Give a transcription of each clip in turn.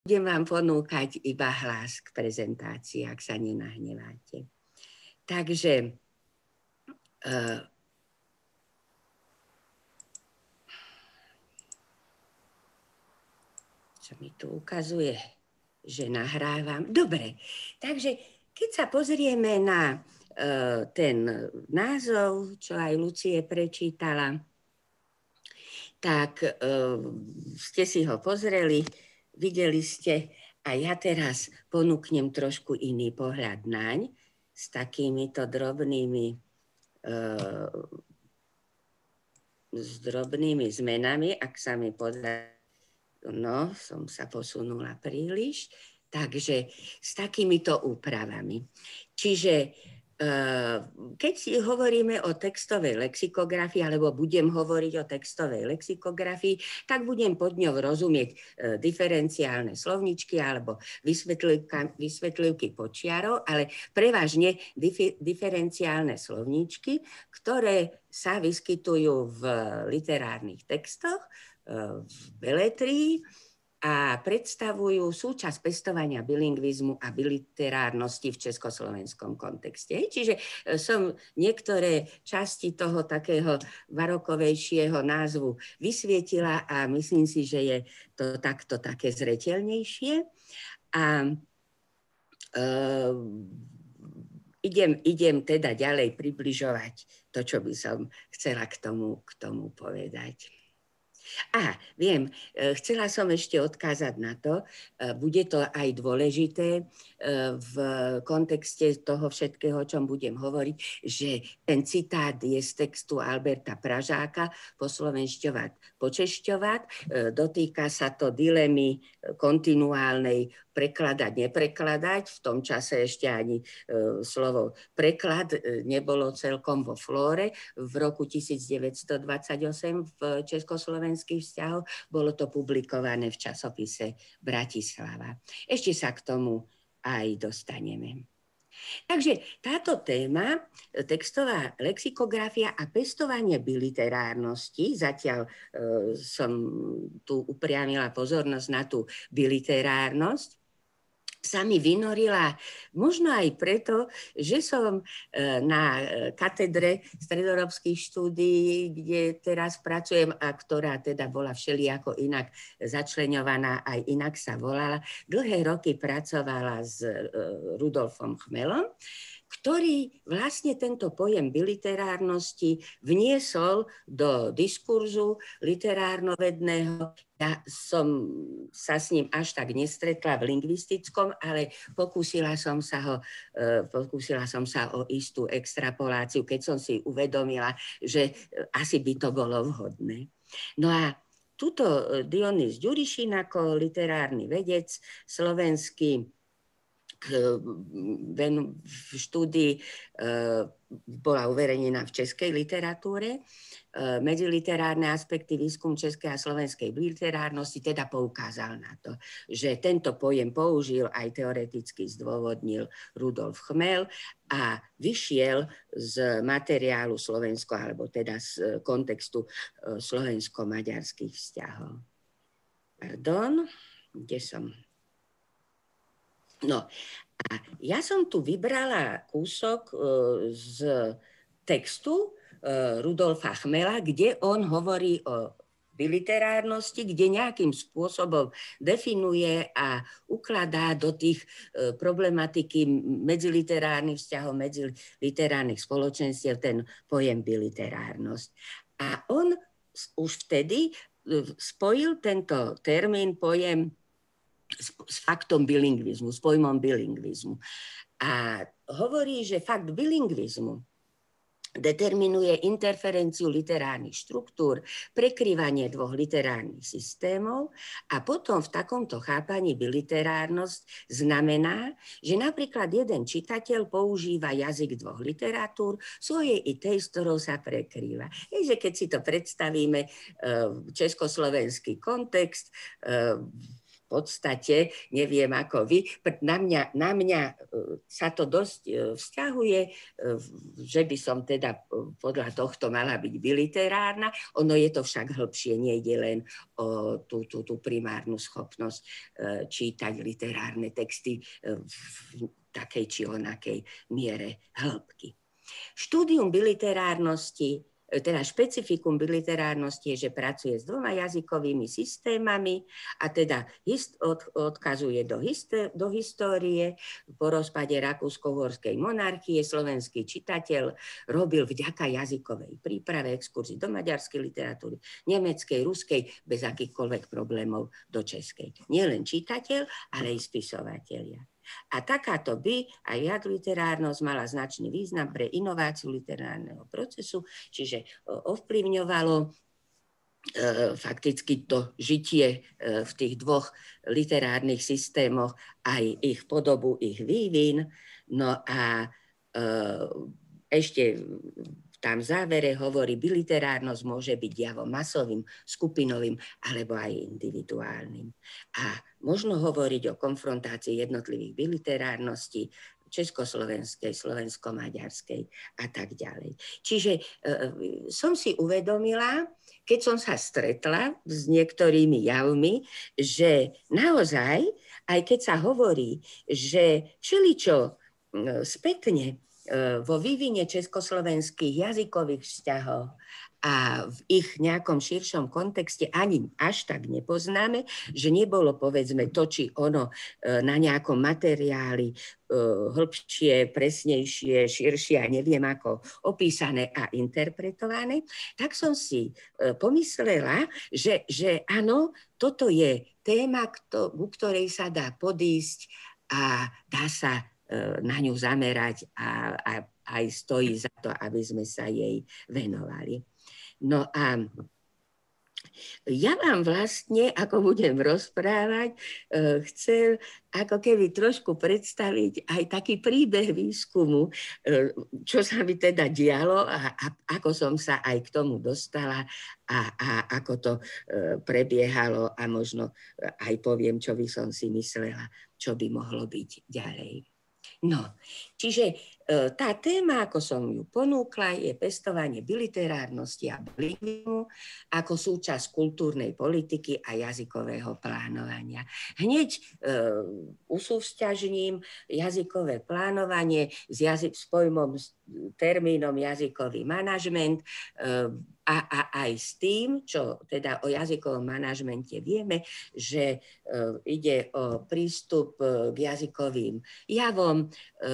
budem vám ponúkať iba hlas k prezentácii, ak sa nenahneváte. Takže čo mi tu ukazuje, že nahrávam. Dobre, takže keď sa pozrieme na ten názov, čo aj Lucie prečítala, tak ste si ho pozreli, videli ste a ja teraz ponúknem trošku iný pohľad naň s takýmito drobnými zmenami, ak sa mi podarí. No, som sa posunula príliš, takže s takýmito úpravami. Čiže keď si hovoríme o textovej lexikografii, alebo budem hovoriť o textovej lexikografii, tak budem pod ňou rozumieť diferenciálne slovničky alebo vysvetlivky počiarov, ale prevažne diferenciálne slovničky, ktoré sa vyskytujú v literárnych textoch, v beletrii a predstavujú súčasť pestovania bilingvizmu a biliterárnosti v československom kontexte. Čiže som niektoré časti toho takého barokovejšieho názvu vysvietila a myslím si, že je to takto také zreteľnejšie. A idem teda ďalej približovať to, čo by som chcela k tomu povedať. Viem, chcela som ešte odkázať na to, bude to aj dôležité v kontexte toho všetkého, o čom budem hovoriť, že ten citát je z textu Alberta Pražáka, poslovenšťovať, počešťovať, dotýka sa to dilemy kontinuálnej prekladať, neprekladať. V tom čase ešte ani slovo preklad nebolo celkom vo flóre. V roku 1928 v československých vzťahoch bolo to publikované v časopise Bratislava. Ešte sa k tomu aj dostaneme. Takže táto téma, textová lexikografia a pestovanie biliterárnosti, zatiaľ som tu upriamila pozornosť na tú biliterárnosť, sa mi vynorila možno aj preto, že som na katedre stredoeurópskych štúdií, kde teraz pracujem a ktorá teda bola všelijako inak začleňovaná, aj inak sa volala, dlhé roky pracovala s Rudolfom Chmelom, ktorý vlastne tento pojem biliterárnosti vniesol do diskurzu literárnovedného. Ja som sa s ním až tak nestretla v lingvistickom, ale pokúsila som sa o istú extrapoláciu, keď som si uvedomila, že asi by to bolo vhodné. No a tuto Dionys Ďurišin ako literárny vedec slovenský v štúdii bola uverejnená v českej literatúre. Medziliterárne aspekty výskum českej a slovenskej literárnosti teda poukázal na to, že tento pojem použil aj teoreticky zdôvodnil Rudolf Chmel a vyšiel z materiálu Slovensko, alebo teda z kontextu slovensko-maďarských vzťahov. Pardon, kde som? No, a ja som tu vybrala kúsok z textu Rudolfa Chmela, kde on hovorí o biliterárnosti, kde nejakým spôsobom definuje a ukladá do tých problematiky medziliterárnych vzťahov, medziliterárnych spoločenstiev ten pojem biliterárnosť. A on už vtedy spojil tento termín, pojem s faktom bilingvizmu, s pojmom bilingvizmu. A hovorí, že fakt bilingvizmu determinuje interferenciu literárnych štruktúr, prekrývanie dvoch literárnych systémov a potom v takomto chápaní biliterárnosť znamená, že napríklad jeden čitateľ používa jazyk dvoch literatúr, svojej i tej, s ktorou sa prekrýva. Je, že keď si to predstavíme, československý kontext, podstate, neviem ako vy, na mňa sa to dosť vzťahuje, že by som teda podľa tohto mala byť biliterárna. Ono je to však hĺbšie, nejde len o tú primárnu schopnosť čítať literárne texty v takej či onakej miere hĺbky. Štúdium biliterárnosti, teda špecifikum biliterárnosti je, že pracuje s 2 jazykovými systémami a teda odkazuje do histórie. Po rozpade Rakúsko-Uhorskej monarchie slovenský čitateľ robil vďaka jazykovej príprave exkurzii do maďarskej literatúry, nemeckej, ruskej, bez akýchkoľvek problémov do českej. Nielen čitateľ, ale aj spisovatelia. A takáto aj literárnosť mala značný význam pre inováciu literárneho procesu, čiže ovplyvňovalo fakticky to žitie v tých 2 literárnych systémoch, aj ich podobu, ich vývin. No a ešte tam v závere hovorí, biliterárnosť môže byť javom masovým, skupinovým alebo aj individuálnym. A možno hovoriť o konfrontácii jednotlivých biliterárností, československej, slovensko-maďarskej a tak ďalej. Čiže som si uvedomila, keď som sa stretla s niektorými javmi, že naozaj, aj keď sa hovorí, že všeličo spätne vo vývine československých jazykových vzťahov a v ich nejakom širšom kontexte ani až tak nepoznáme, že nebolo povedzme to, či ono na nejakom materiáli hĺbšie, presnejšie, širšie a neviem ako opísané a interpretované, tak som si pomyslela, že áno, toto je téma, ku ktorej sa dá podísť a dá sa na ňu zamerať a aj stojí za to, aby sme sa jej venovali. No a ja vám vlastne, ako budem rozprávať, chcem ako keby trošku predstaviť aj taký príbeh výskumu, čo sa mi teda dialo a ako som sa aj k tomu dostala a ako to prebiehalo a možno aj poviem, čo by som si myslela, čo by mohlo byť ďalej. No, čiže tá téma, ako som ju ponúkla, je pestovanie biliterárnosti a bilingvizmu ako súčasť kultúrnej politiky a jazykového plánovania. Hneď usúvzťažním jazykové plánovanie s pojmom, termínom jazykový manažment a aj s tým, čo teda o jazykovom manažmente vieme, že ide o prístup k jazykovým javom,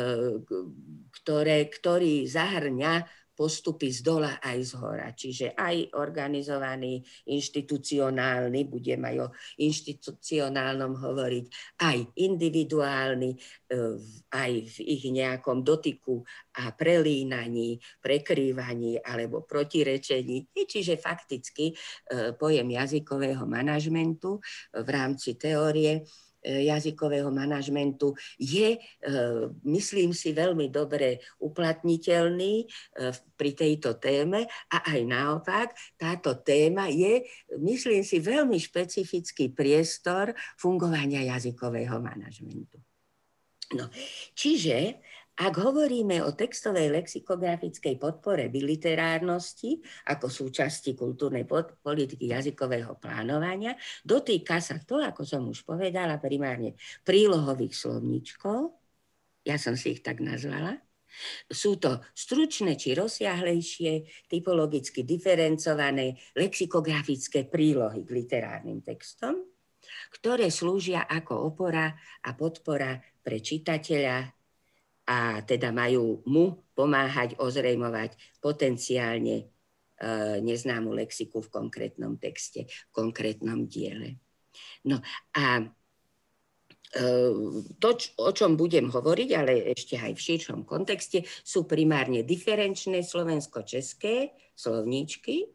ktorý zahrňa postupy z dola aj z hora. Čiže aj organizovaný, inštitucionálny, budem aj o inštitucionálnom hovoriť, aj individuálny, aj v ich nejakom dotyku a prelínaní, prekrývaní alebo protirečení. Čiže fakticky pojem jazykového manažmentu v rámci teórie jazykového manažmentu je, myslím si, veľmi dobre uplatniteľný pri tejto téme a aj naopak táto téma je, myslím si, veľmi špecifický priestor fungovania jazykového manažmentu. No, čiže ak hovoríme o textovej lexikografickej podpore biliterárnosti ako súčasti kultúrnej politiky jazykového plánovania, dotýka sa to, ako som už povedala, primárne prílohových slovníčkov, ja som si ich tak nazvala. Sú to stručné či rozsiahlejšie, typologicky diferencované lexikografické prílohy k literárnym textom, ktoré slúžia ako opora a podpora pre čitateľa a teda majú mu pomáhať ozrejmovať potenciálne neznámu lexiku v konkrétnom texte, v konkrétnom diele. No a to, o čom budem hovoriť, ale ešte aj v širšom kontexte, sú primárne diferenčné slovensko-české slovníčky,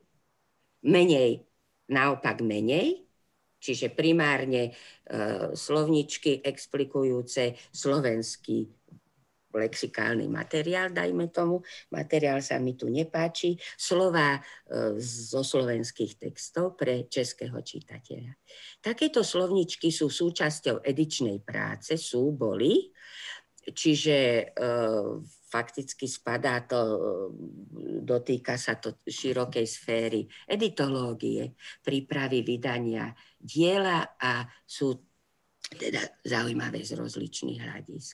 naopak menej, čiže primárne slovníčky explikujúce slovenský lexikálny materiál, dajme tomu. Materiál sa mi tu nepáči. Slová zo slovenských textov pre českého čitateľa. Takéto slovničky sú súčasťou edičnej práce, boli, čiže fakticky spadá to, dotýka sa to širokej sféry editológie, prípravy vydania diela a sú teda zaujímavé z rozličných hľadisk.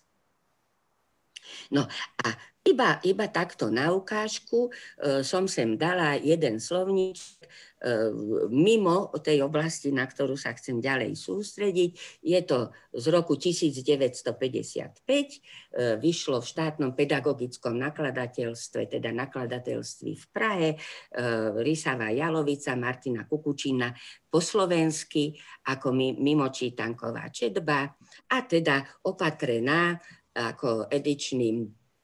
No a iba takto na ukážku som sem dala jeden slovníček mimo tej oblasti, na ktorú sa chcem ďalej sústrediť. Je to z roku 1955, vyšlo v štátnom pedagogickom nakladateľstve, teda nakladateľství v Prahe, Rysava Jalovica, Martina Kukučina, po slovensky ako mimočítanková četba a teda opatrená ako edičným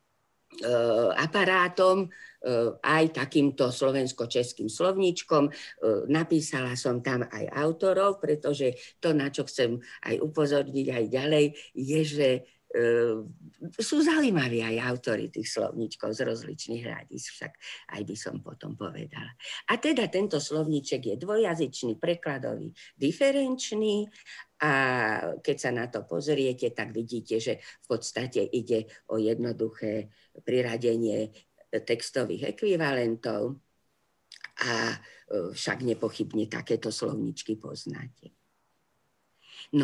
aparátom, aj takýmto slovensko-českým slovníčkom. Napísala som tam aj autorov, pretože to, na čo chcem aj upozorniť aj ďalej, je, že sú zaujímaví aj autori tých slovníčkov z rozličných hľadisk, však aj by som potom povedala. A teda tento slovníček je dvojazyčný, prekladový, diferenčný a keď sa na to pozriete, tak vidíte, že v podstate ide o jednoduché priradenie textových ekvivalentov a však nepochybne takéto slovničky poznáte. No,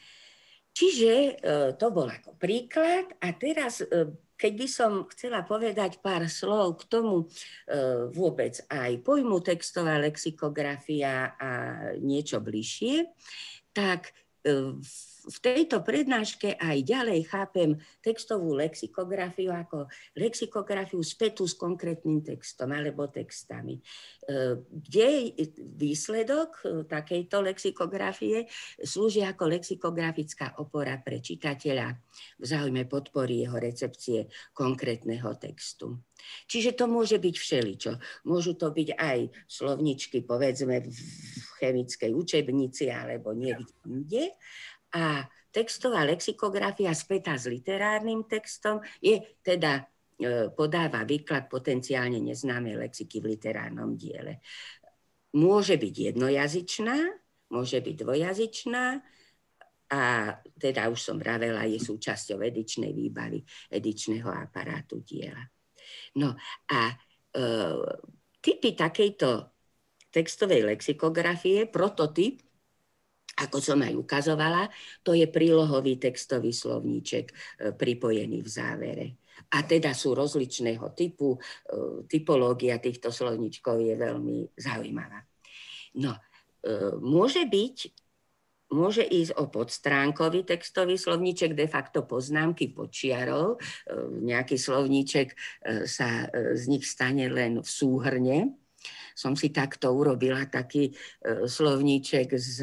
čiže to bol ako príklad a teraz, keď by som chcela povedať pár slov k tomu vôbec aj pojmu textová lexikografia a niečo bližšie, tak v tejto prednáške aj ďalej chápem textovú lexikografiu ako lexikografiu spätú s konkrétnym textom alebo textami, kde výsledok takejto lexikografie slúži ako lexikografická opora pre čitateľa v záujme podpory jeho recepcie konkrétneho textu. Čiže to môže byť všeličo. Môžu to byť aj slovničky, povedzme, v chemickej učebnici alebo niekde. A textová lexikografia spätá s literárnym textom je teda podáva výklad potenciálne neznámej lexiky v literárnom diele. Môže byť jednojazyčná, môže byť dvojazyčná a teda už som vravela, je súčasťou edičnej výbavy, edičného aparátu diela. No a typy takejto textovej lexikografie, prototyp, ako som aj ukazovala, to je prílohový textový slovníček pripojený v závere. A teda sú rozličného typu, typológia týchto slovníčkov je veľmi zaujímavá. No, môže ísť o podstránkový textový slovníček, de facto poznámky počiarov. Nejaký slovníček sa z nich stane len v súhrne. Som si takto urobila taký slovníček z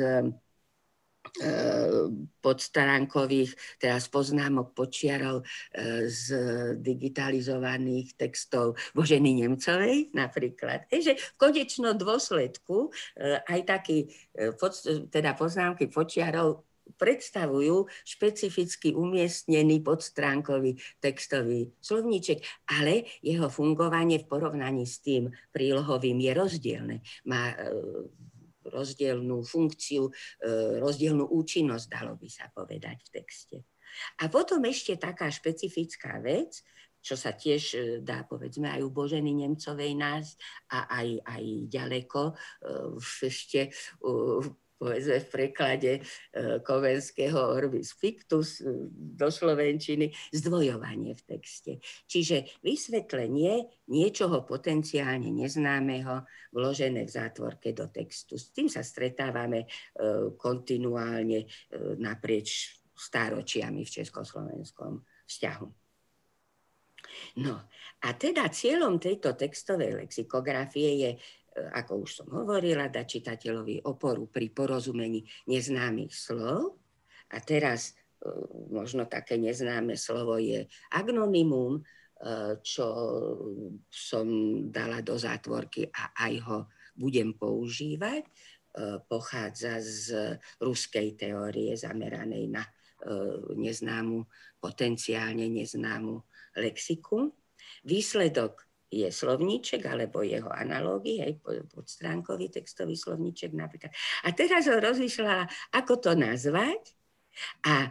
podstránkových, teda z poznámok počiarov z digitalizovaných textov Boženy Nemcovej napríklad. Že v konečnom dôsledku aj taký, teda poznámky počiarov predstavujú špecificky umiestnený podstránkový textový slovníček, ale jeho fungovanie v porovnaní s tým prílohovým je rozdielne. Má rozdielnú funkciu, rozdielnú účinnosť, dalo by sa povedať v texte. A potom ešte taká špecifická vec, čo sa tiež dá, povedzme, aj u Boženy Nemcovej nájsť a aj ďaleko ešte povedzme v preklade Kovenského Orbis Pictus do slovenčiny, zdvojovanie v texte. Čiže vysvetlenie niečoho potenciálne neznámeho vložené v zátvorke do textu. S tým sa stretávame kontinuálne naprieč stáročiami v československom vzťahu. No a teda cieľom tejto textovej lexikografie je, ako už som hovorila, dať čitateľovi oporu pri porozumení neznámych slov. A teraz možno také neznáme slovo je agnonymum, čo som dala do zátvorky a aj ho budem používať. pochádza z ruskej teórie zameranej na neznámu, potenciálne neznámu lexiku. Výsledok je slovníček alebo jeho analógy, hej, podstránkový textový slovníček napríklad. A teraz ho rozmýšľala, ako to nazvať a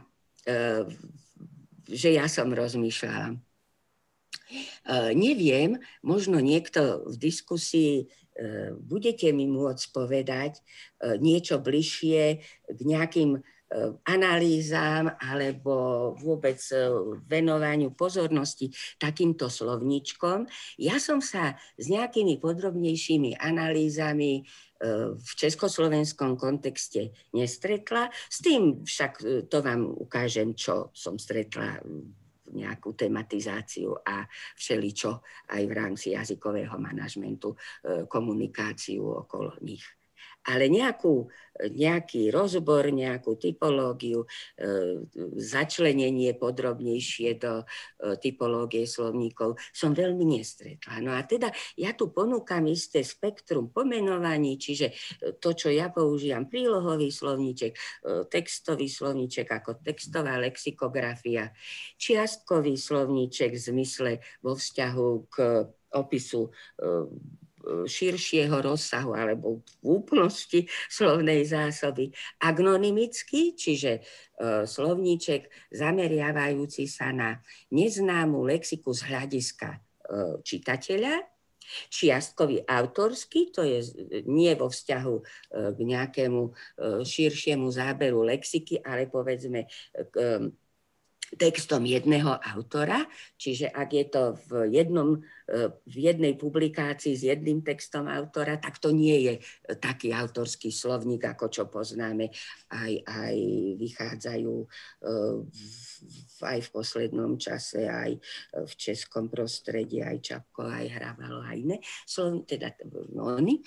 že ja som rozmýšľala. Neviem, možno niekto v diskusii budete mi môcť povedať niečo bližšie k nejakým analýzám alebo vôbec venovaniu pozornosti takýmto slovníčkom. Ja som sa s nejakými podrobnejšími analýzami v československom kontexte nestretla. S tým však to vám ukážem, čo som stretla, nejakú tematizáciu a všeličo aj v rámci jazykového manažmentu, komunikáciu okolo nich. Ale nejaký rozbor, nejakú typológiu, začlenenie podrobnejšie do typológie slovníkov som veľmi nestretla. No a teda ja tu ponúkam isté spektrum pomenovaní, čiže to, čo ja používam, prílohový slovníček, textový slovníček ako textová lexikografia, čiastkový slovníček v zmysle vo vzťahu k opisu širšieho rozsahu alebo v úplnosti slovnej zásoby. Agnonymický, čiže slovníček zameriavajúci sa na neznámu lexiku z hľadiska čitateľa. Čiastkový autorský, to je nie vo vzťahu k nejakému širšiemu záberu lexiky, ale povedzme k textom jedného autora, čiže ak je to v jednej publikácii s jedným textom autora, tak to nie je taký autorský slovník, ako čo poznáme, aj vychádzajú aj v poslednom čase, aj v českom prostredí, aj Čapko, aj Hrabalo, aj iné slovníky, teda oni.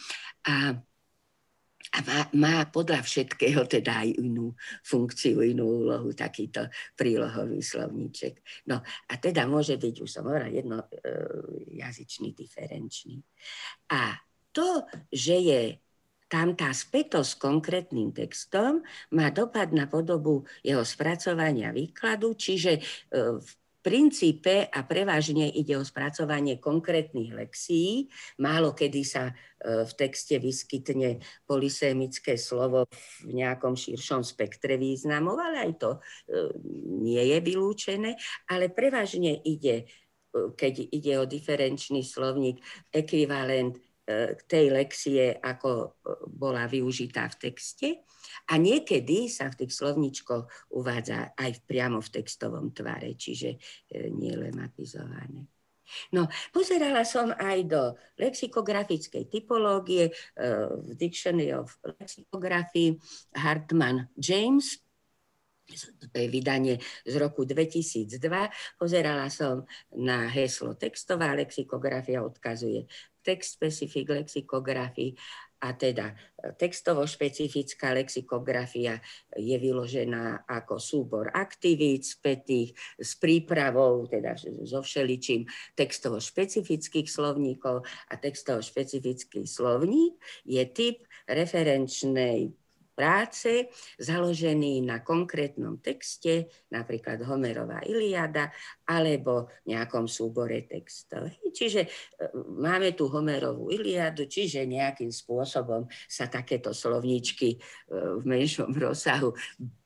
A má podľa všetkého teda aj inú funkciu, inú úlohu, takýto prílohový slovníček. No a teda môže byť, už som hovorila, jednojazyčný, diferenčný. A to, že je tam tá spätosť s konkrétnym textom, má dopad na podobu jeho spracovania výkladu, čiže v princípe a prevažne ide o spracovanie konkrétnych lexií. Málo kedy sa v texte vyskytne polysémické slovo v nejakom širšom spektre významov, ale aj to nie je vylúčené. Ale prevažne ide, keď ide o diferenčný slovník, ekvivalent tej lexie, ako bola využitá v texte. A niekedy sa v tých slovníčkoch uvádza aj priamo v textovom tvare, čiže nie lematizované. No, pozerala som aj do lexikografickej typológie v Dictionary of Lexicography Hartman James, to je vydanie z roku 2002. Pozerala som na heslo textová lexikografia, odkazuje text specific lexikografii, a teda textovo-špecifická lexikografia je vyložená ako súbor aktivít spätých s prípravou, teda so všeličím textovo-špecifických slovníkov, a textovo-špecifický slovník je typ referenčnej práce založený na konkrétnom texte, napríklad Homerova Iliada, alebo nejakom súbore textov. Čiže máme tu Homerovú Iliadu, čiže nejakým spôsobom sa takéto slovníčky v menšom rozsahu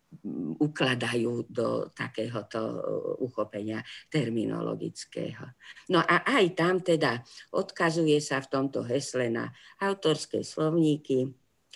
ukladajú do takéhoto uchopenia terminologického. No a aj tam teda odkazuje sa v tomto hesle na autorské slovníky.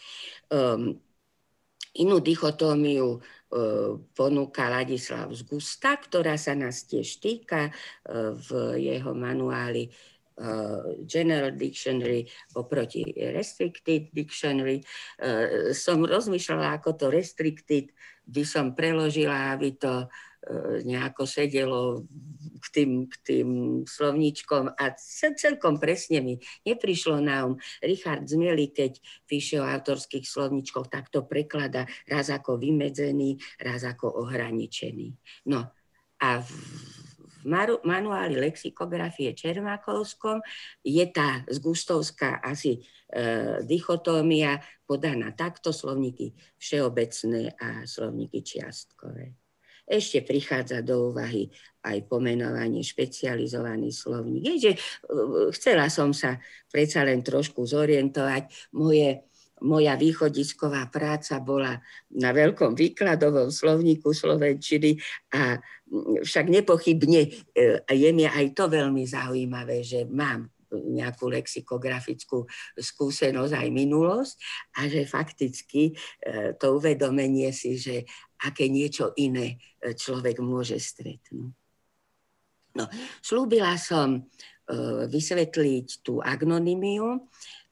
Inú dichotómiu ponúka Ladislav Zgusta, ktorá sa nás tiež týka v jeho manuáli General Dictionary oproti Restricted Dictionary. Som rozmýšľala, ako to Restricted by som preložila, aby to nejako sedelo k tým slovníčkom a celkom presne mi neprišlo na Richard Zmieli, keď píše o autorských slovníčkoch, tak to prekladá raz ako vymedzený, raz ako ohraničený. No a v manuáli lexikografie Čermákovskom je tá zgustovská asi dichotómia podaná takto, slovníky všeobecné a slovníky čiastkové. Ešte prichádza do úvahy aj pomenovanie špecializovaný slovník. Je, že chcela som sa predsa len trošku zorientovať. Moja východisková práca bola na veľkom výkladovom slovníku slovenčiny a však nepochybne je mi aj to veľmi zaujímavé, že mám nejakú lexikografickú skúsenosť aj minulosť a že fakticky to uvedomenie si, že aké niečo iné človek môže stretnúť. No, slúbila som vysvetliť tú agnonymiu.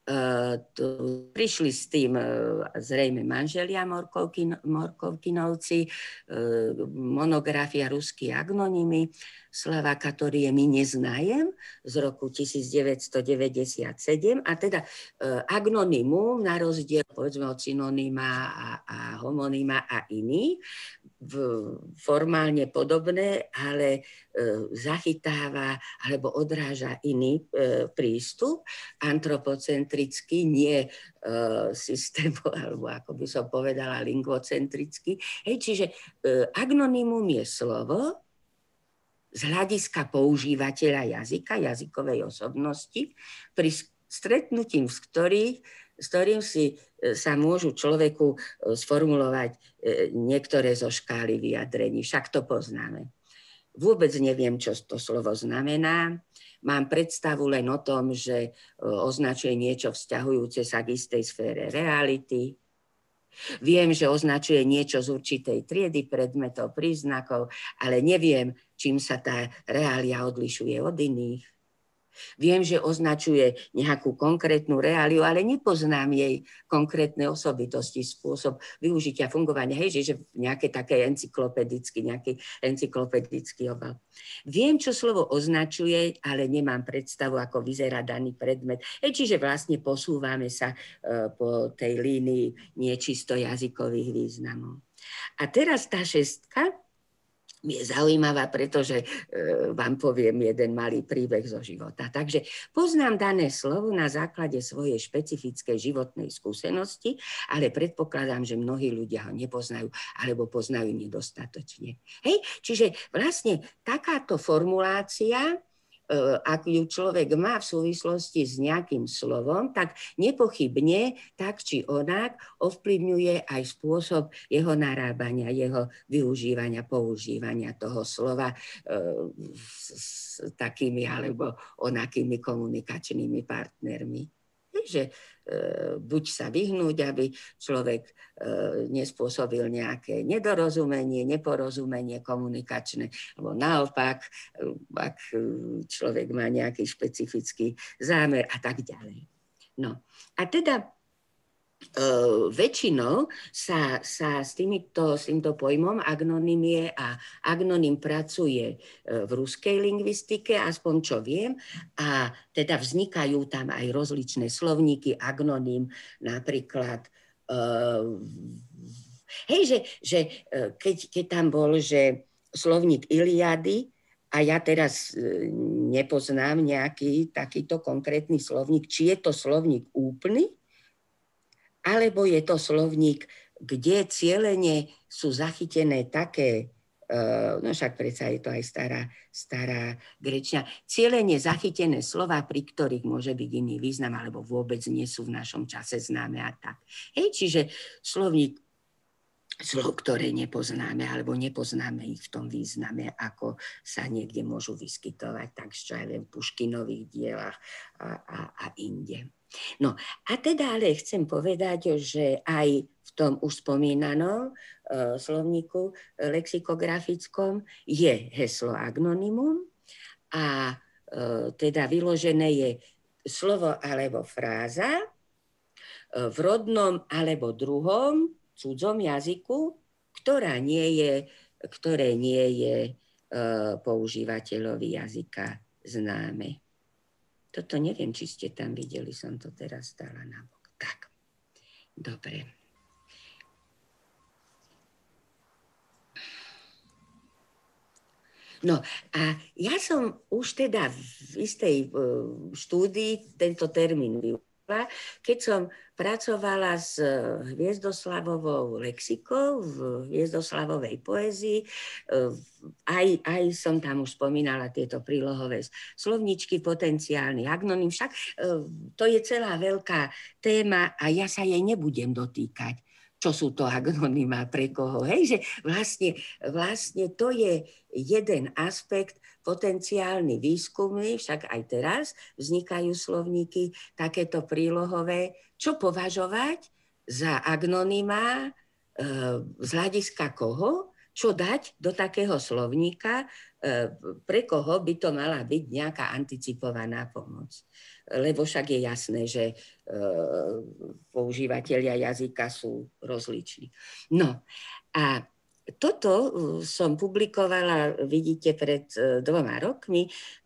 Prišli s tým zrejme manželia Morkovkinovci, monografia Ruský agnonymy, slova, ktoré my neznajem, z roku 1997. A teda agnonymum, na rozdiel povedzme od synonyma a homonyma a iných, formálne podobné, ale zachytáva alebo odráža iný prístup, antropocentrický, nie systémov, alebo ako by som povedala, lingvocentrický. Čiže agnonymum je slovo z hľadiska používateľa jazyka, jazykovej osobnosti, pri stretnutím s ktorým sa môžu človeku sformulovať niektoré zo škály vyjadrení. Však to poznáme. Vôbec neviem, čo to slovo znamená. Mám predstavu len o tom, že označuje niečo vzťahujúce sa k istej sfére reality. Viem, že označuje niečo z určitej triedy predmetov, príznakov, ale neviem, čím sa tá reália odlišuje od iných. Viem, že označuje nejakú konkrétnu reáliu, ale nepoznám jej konkrétne osobitosti, spôsob využitia, fungovania, že nejaký encyklopedický obal. Viem, čo slovo označuje, ale nemám predstavu, ako vyzerá daný predmet. Čiže vlastne posúvame sa po tej línii nečisto jazykových významov. A teraz tá šestka je zaujímavá, pretože vám poviem jeden malý príbeh zo života. Takže poznám dané slovo na základe svojej špecifickej životnej skúsenosti, ale predpokladám, že mnohí ľudia ho nepoznajú alebo poznajú nedostatočne. Čiže vlastne takáto formulácia, ak ju človek má v súvislosti s nejakým slovom, tak nepochybne tak či onak ovplyvňuje aj spôsob jeho narábania, jeho využívania, používania toho slova s takými alebo onakými komunikačnými partnermi. Takže buď sa vyhnúť, aby človek nespôsobil nejaké nedorozumenie, neporozumenie komunikačné, alebo naopak, ak človek má nejaký špecifický zámer a tak ďalej. No a teda väčšinou sa s týmto pojmom agnonymie a agnonym pracuje v ruskej lingvistike, aspoň čo viem, a teda vznikajú tam aj rozličné slovníky agnonym, napríklad keď tam bol, že slovník Iliady, a ja teraz nepoznám nejaký takýto konkrétny slovník, či je to slovník úplný, alebo je to slovník, kde cielene sú zachytené také, no však predsa je to aj stará grečtina, cielene zachytené slova, pri ktorých môže byť iný význam, alebo vôbec nie sú v našom čase známe a tak. Čiže slovník slov, ktoré nepoznáme, alebo nepoznáme ich v tom význame, ako sa niekde môžu vyskytovať, tak čo aj len v Puškinových dielach a inde. No a teda ale chcem povedať, že aj v tom už spomínanom slovníku lexikografickom je heslo agnonymum a teda vyložené je slovo alebo fráza v rodnom alebo druhom cudzom jazyku, ktoré nie je používateľovi jazyka známe. Toto neviem, či ste tam videli, som to teraz dala nabok. Tak, dobre. No a ja som už teda v istej štúdii tento termín využila, keď som pracovala s hviezdoslavovou lexikou v hviezdoslavovej poézii. Aj som tam už spomínala tieto prílohové slovničky, potenciálny agnonym, však to je celá veľká téma a ja sa jej nebudem dotýkať. Čo sú to agnonymá, pre koho. Hej, že vlastne to je jeden aspekt potenciálny výskumný, však aj teraz vznikajú slovníky takéto prílohové, čo považovať za agnonymá z hľadiska koho, čo dať do takého slovníka, pre koho by to mala byť nejaká anticipovaná pomoc. Lebo však je jasné, že používatelia jazyka sú rozliční. No a toto som publikovala, vidíte, pred 2 rokmi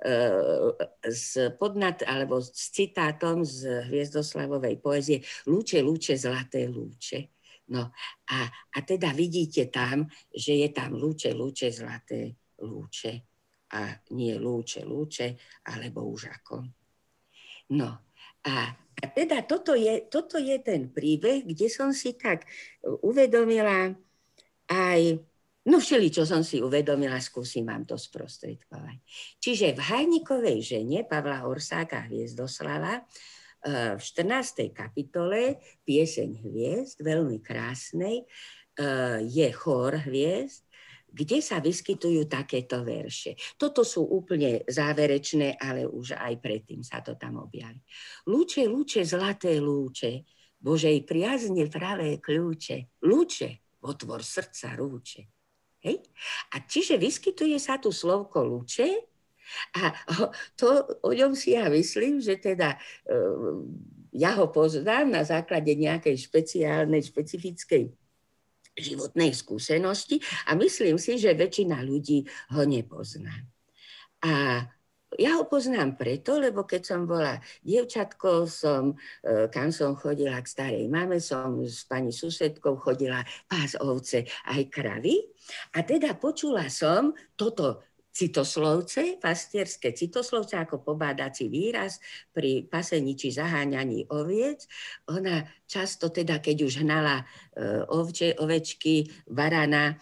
alebo s citátom z hviezdoslavovej poézie Lúče, lúče, zlaté lúče. No a teda vidíte tam, že je tam lúče, lúče, zlaté lúče a nie lúče, lúče, alebo už ako. No a teda toto je ten príbeh, kde som si tak uvedomila aj, no všeličo som si uvedomila, skúsim vám to sprostredkovať. Čiže v Hajnikovej žene Pavla Horsáka Hviezdoslava v 14. kapitole Pieseň hviezd, veľmi krásnej, je chór hviezd, kde sa vyskytujú takéto verše. Toto sú úplne záverečné, ale už aj predtým sa to tam objaví. Lúče, lúče, zlaté lúče, Božej priazne pravé kľúče, lúče, otvor srdca rúče. Hej? A čiže vyskytuje sa tu slovko lúče, a o ňom si ja myslím, že teda ja ho poznám na základe nejakej špeciálnej, špecifickej životnej skúsenosti a myslím si, že väčšina ľudí ho nepozná. A ja ho poznám preto, lebo keď som bola dievčatko, kam som chodila k starej mame, som s pani susedkou chodila pás ovce aj kravy a teda počula som toto citoslovce, pastierské citoslovce ako pobádací výraz pri pasení či zaháňaní oviec. Ona často teda, keď už hnala ovečky, barana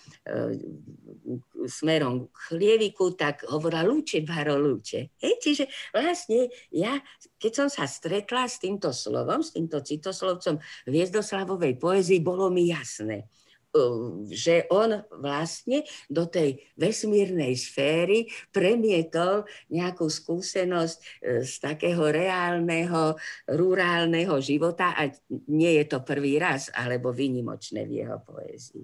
smerom k chlieviku, tak hovorila lúče, baro, lúče. Čiže vlastne ja, keď som sa stretla s týmto slovom, s týmto citoslovcom v Hviezdoslavovej poézii, bolo mi jasné, že on vlastne do tej vesmírnej sféry premietol nejakú skúsenosť z takého reálneho, rurálneho života a nie je to prvý raz, alebo výnimočné v jeho poézii.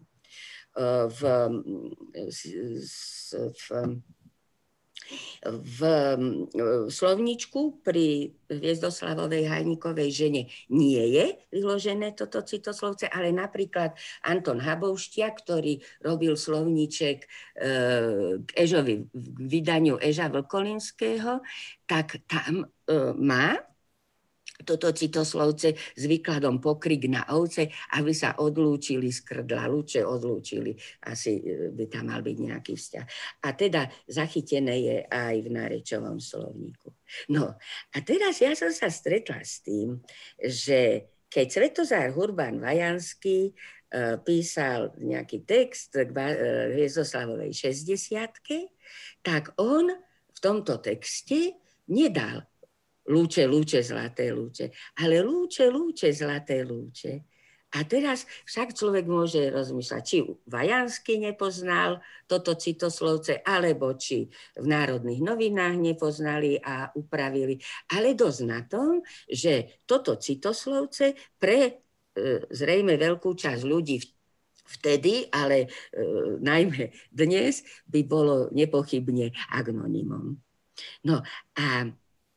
V slovničku pri Hviezdoslavovej Hajnikovej žene nie je vyložené toto citoslovce, ale napríklad Anton Habouštia, ktorý robil slovníček k Ežovi, k vydaniu Eža Vlkolinského, tak tam má toto citoslovce s výkladom pokrik na ovce, aby sa odlúčili z krdla. Lúče odlúčili, asi by tam mal byť nejaký vzťah. A teda zachytené je aj v nárečovom slovníku. No a teraz ja som sa stretla s tým, že keď Svetozár Hurban Vajanský písal nejaký text k Hviezdoslavovej 60-ke, tak on v tomto texte nedal lúče, lúče, zlaté lúče, ale lúče, lúče, zlaté lúče. A teraz však človek môže rozmýšľať, či Vajanský nepoznal toto citoslovce, alebo či v Národných novinách nepoznali a upravili. Ale dosť na tom, že toto citoslovce pre zrejme veľkú časť ľudí vtedy, ale najmä dnes by bolo nepochybne agnonymom. No a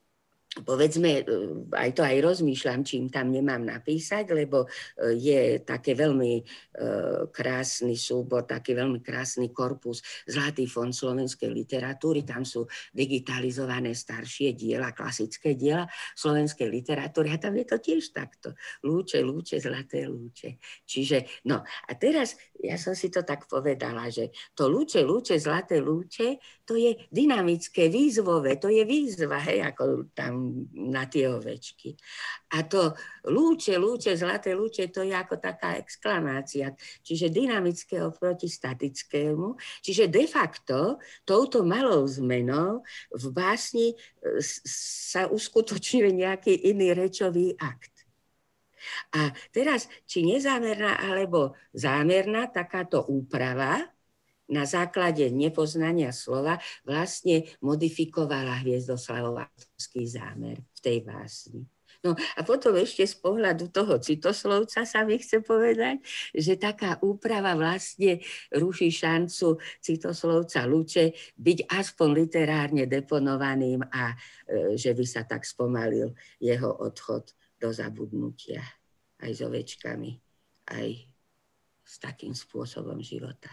povedzme, aj to aj rozmýšľam, čím tam nemám napísať, lebo je také veľmi krásny súbor, taký veľmi krásny korpus Zlatý fond slovenskej literatúry. Tam sú digitalizované staršie diela, klasické diela slovenskej literatúry a tam je to tiež takto. Lúče, lúče, zlaté lúče. Čiže, no a teraz ja som si to tak povedala, že to lúče, lúče, zlaté lúče, to je dynamické, výzvové, to je výzva, hej, ako tam na tie ovečky. A to lúče, lúče, zlaté lúče, to je ako taká exklamácia, čiže dynamické oproti statickému. Čiže de facto touto malou zmenou v básni sa uskutočňuje nejaký iný rečový akt. A teraz, či nezámerná alebo zámerná takáto úprava na základe nepoznania slova vlastne modifikovala Hviezdoslavov autorský zámer v tej básni. No a potom ešte z pohľadu toho citoslovca sa mi chce povedať, že taká úprava vlastne ruší šancu citoslovca Luče byť aspoň literárne deponovaným a že by sa tak spomalil jeho odchod do zabudnutia aj s ovečkami, aj s takým spôsobom života.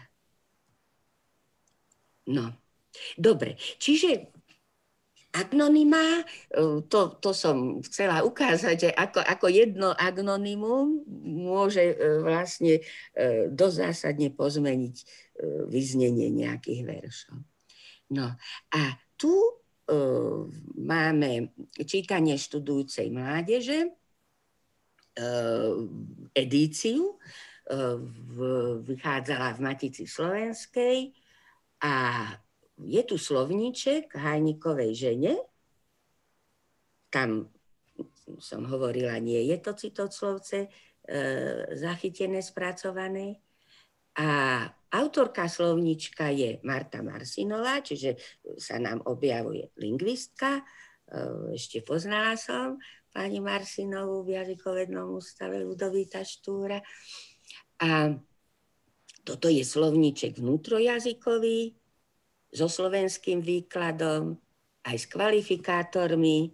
No, dobre, čiže agnonymá, to som chcela ukázať, že ako jedno agnonymum môže vlastne dosť zásadne pozmeniť vyznenie nejakých veršov. No a tu máme čítanie študujúcej mládeže, edíciu, vychádzala v Matici slovenskej, a je tu slovníček Hajnikovej žene. Tam som hovorila, nie je to citoslovce zachytené, spracované. A autorka slovníčka je Marta Marsinová, čiže sa nám objavuje lingvistka. Ešte poznala som pani Marsinovú v jazykovednom ústave Ľudovita Štúra. A toto je slovníček vnútrojazykový so slovenským výkladom, aj s kvalifikátormi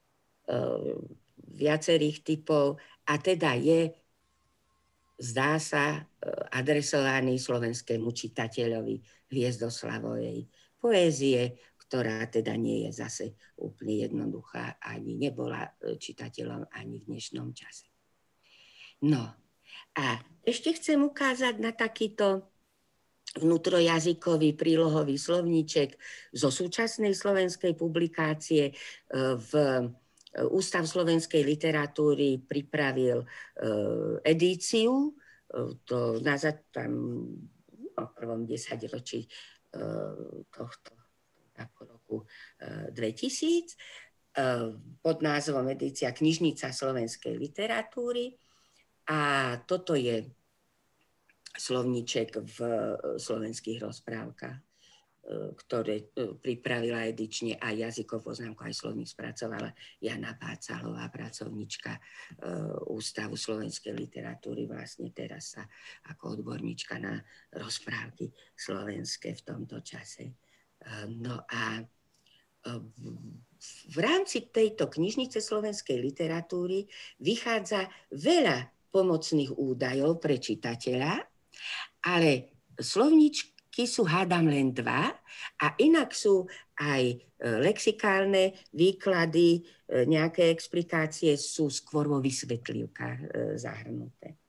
viacerých typov a teda je, zdá sa, adresovaný slovenskému čitateľovi Hviezdoslavovej poézie, ktorá teda nie je zase úplne jednoduchá, ani nebola čitateľom ani v dnešnom čase. No a ešte chcem ukázať na takýto vnútrojazykový prílohový slovníček zo súčasnej slovenskej publikácie. V Ústav slovenskej literatúry pripravil edíciu, to tam v prvom desaťročí tohto roku 2000 pod názvom edícia Knižnica slovenskej literatúry. A toto je slovníček v slovenských rozprávkach, ktoré pripravila edične aj jazykov poznámku, aj slovník spracovala Jana Pácalová, pracovníčka Ústavu slovenskej literatúry, vlastne teraz sa ako odborníčka na rozprávky slovenské v tomto čase. No a v rámci tejto knižnice slovenskej literatúry vychádza veľa pomocných údajov pre čitateľa, ale slovníčky sú hádam len 2 a inak sú aj lexikálne výklady, nejaké explikácie sú skôr vo vysvetlivkách zahrnuté.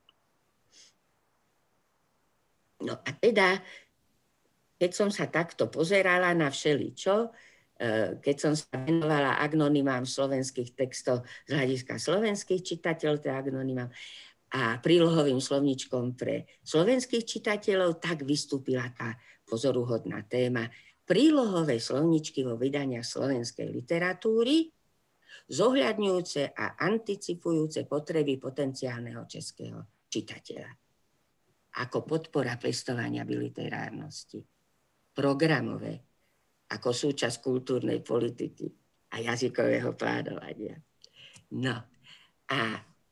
No a teda, keď som sa takto pozerala na všeličo, keď som sa venovala agnonymám slovenských textov z hľadiska slovenských čitateľov, teda agnonymám, a prílohovým slovníčkom pre slovenských čitateľov, tak vystúpila tá pozoruhodná téma prílohové slovníčky vo vydaniach slovenskej literatúry, zohľadňujúce a anticipujúce potreby potenciálneho českého čitateľa. Ako podpora pestovania biliterárnosti, programové, ako súčasť kultúrnej politiky a jazykového plánovania. No a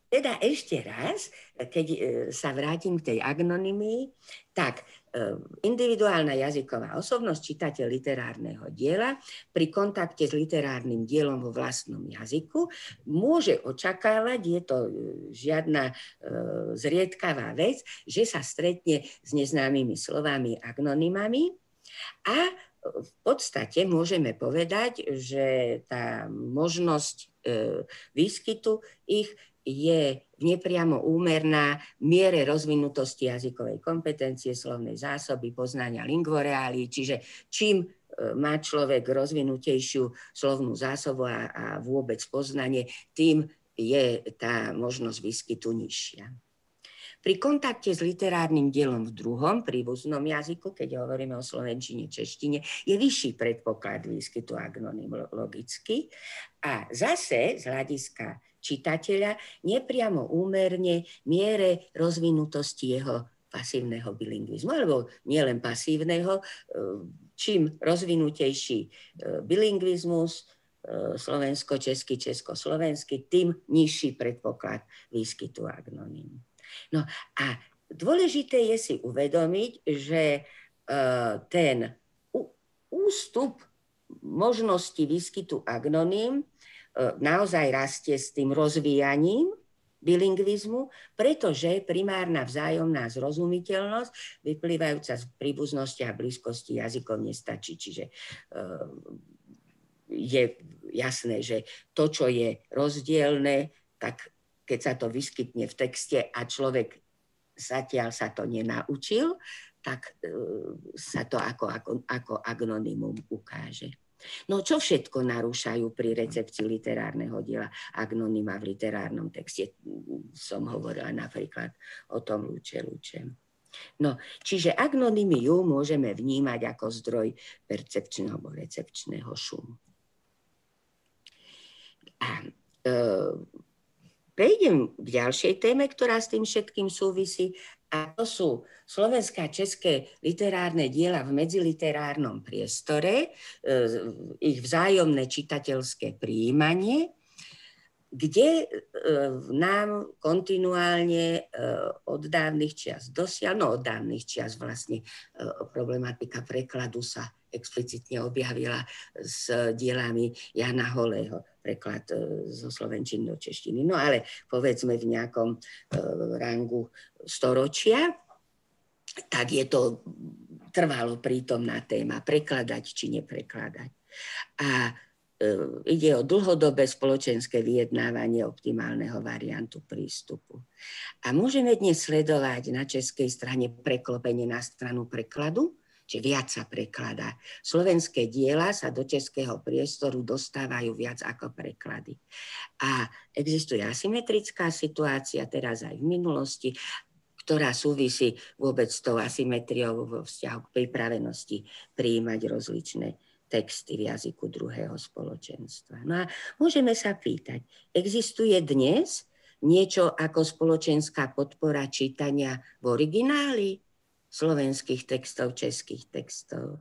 Teda ešte raz, keď sa vrátim k tej agnonymii, tak individuálna jazyková osobnosť, čitateľ literárneho diela, pri kontakte s literárnym dielom vo vlastnom jazyku môže očakávať, je to žiadna zriedkavá vec, že sa stretne s neznámymi slovami, agnonymami a v podstate môžeme povedať, že tá možnosť výskytu ich je nepriamo úmerná miere rozvinutosti jazykovej kompetencie, slovnej zásoby, poznania lingvoreálii, čiže čím má človek rozvinutejšiu slovnú zásobu a vôbec poznanie, tým je tá možnosť výskytu nižšia. Pri kontakte s literárnym dielom v druhom príbuznom jazyku, keď hovoríme o slovenčine, češtine, je vyšší predpoklad výskytu agnonymologicky a zase z hľadiska čitateľa nepriamo úmerne miere rozvinutosti jeho pasívneho bilingvizmu, alebo nielen pasívneho, čím rozvinutejší bilingvizmus, slovensko-český, československý, tým nižší predpoklad výskytu agnonymů. No a dôležité je si uvedomiť, že ten ústup možnosti výskytu agnonym naozaj rastie s tým rozvíjaním bilingvizmu, pretože primárna vzájomná zrozumiteľnosť vyplývajúca z príbuznosti a blízkosti jazykov nestačí. Čiže je jasné, že to, čo je rozdielne, tak keď sa to vyskytne v texte a človek zatiaľ sa to nenaučil, tak sa to ako agnonymum ukáže. No čo všetko narúšajú pri recepcii literárneho diela agnonyma v literárnom texte? Som hovorila napríklad o tom lúče. No, čiže agnonymiu môžeme vnímať ako zdroj percepčného alebo recepčného šumu. A prejdem k ďalšej téme, ktorá s tým všetkým súvisí, a to sú slovenské a české literárne diela v medziliterárnom priestore, ich vzájomné čitateľské prijímanie, kde nám kontinuálne od dávnych čias od dávnych čias vlastne problematika prekladu sa explicitne objavila s dielami Jana Holého, preklad zo slovenčiny do češtiny. No ale povedzme v nejakom rangu storočia, tak je to trvalo prítomná téma, prekladať či neprekladať. A ide o dlhodobé spoločenské vyjednávanie optimálneho variantu prístupu. A môžeme dnes sledovať na českej strane preklopenie na stranu prekladu, čiže viac sa prekladá. Slovenské diela sa do českého priestoru dostávajú viac ako preklady. A existuje asymetrická situácia, teraz aj v minulosti, ktorá súvisí vôbec s tou asymetriou vo vzťahu k pripravenosti prijímať rozličné texty v jazyku druhého spoločenstva. No a môžeme sa pýtať, existuje dnes niečo ako spoločenská podpora čítania v origináli slovenských textov, českých textov?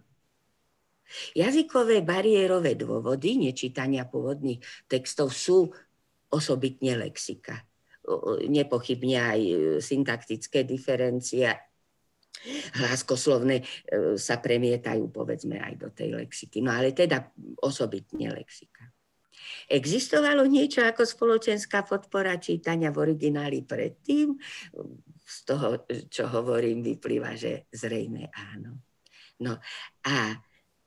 Jazykové bariérové dôvody nečítania pôvodných textov sú osobitne lexika. Nepochybne aj syntaktické diferencie, hláskoslovné sa premietajú, povedzme, aj do tej lexiky. No ale teda osobitne lexika. Existovalo niečo ako spoločenská podpora čítania v origináli predtým? Z toho, čo hovorím, vyplýva, že zrejme áno. No a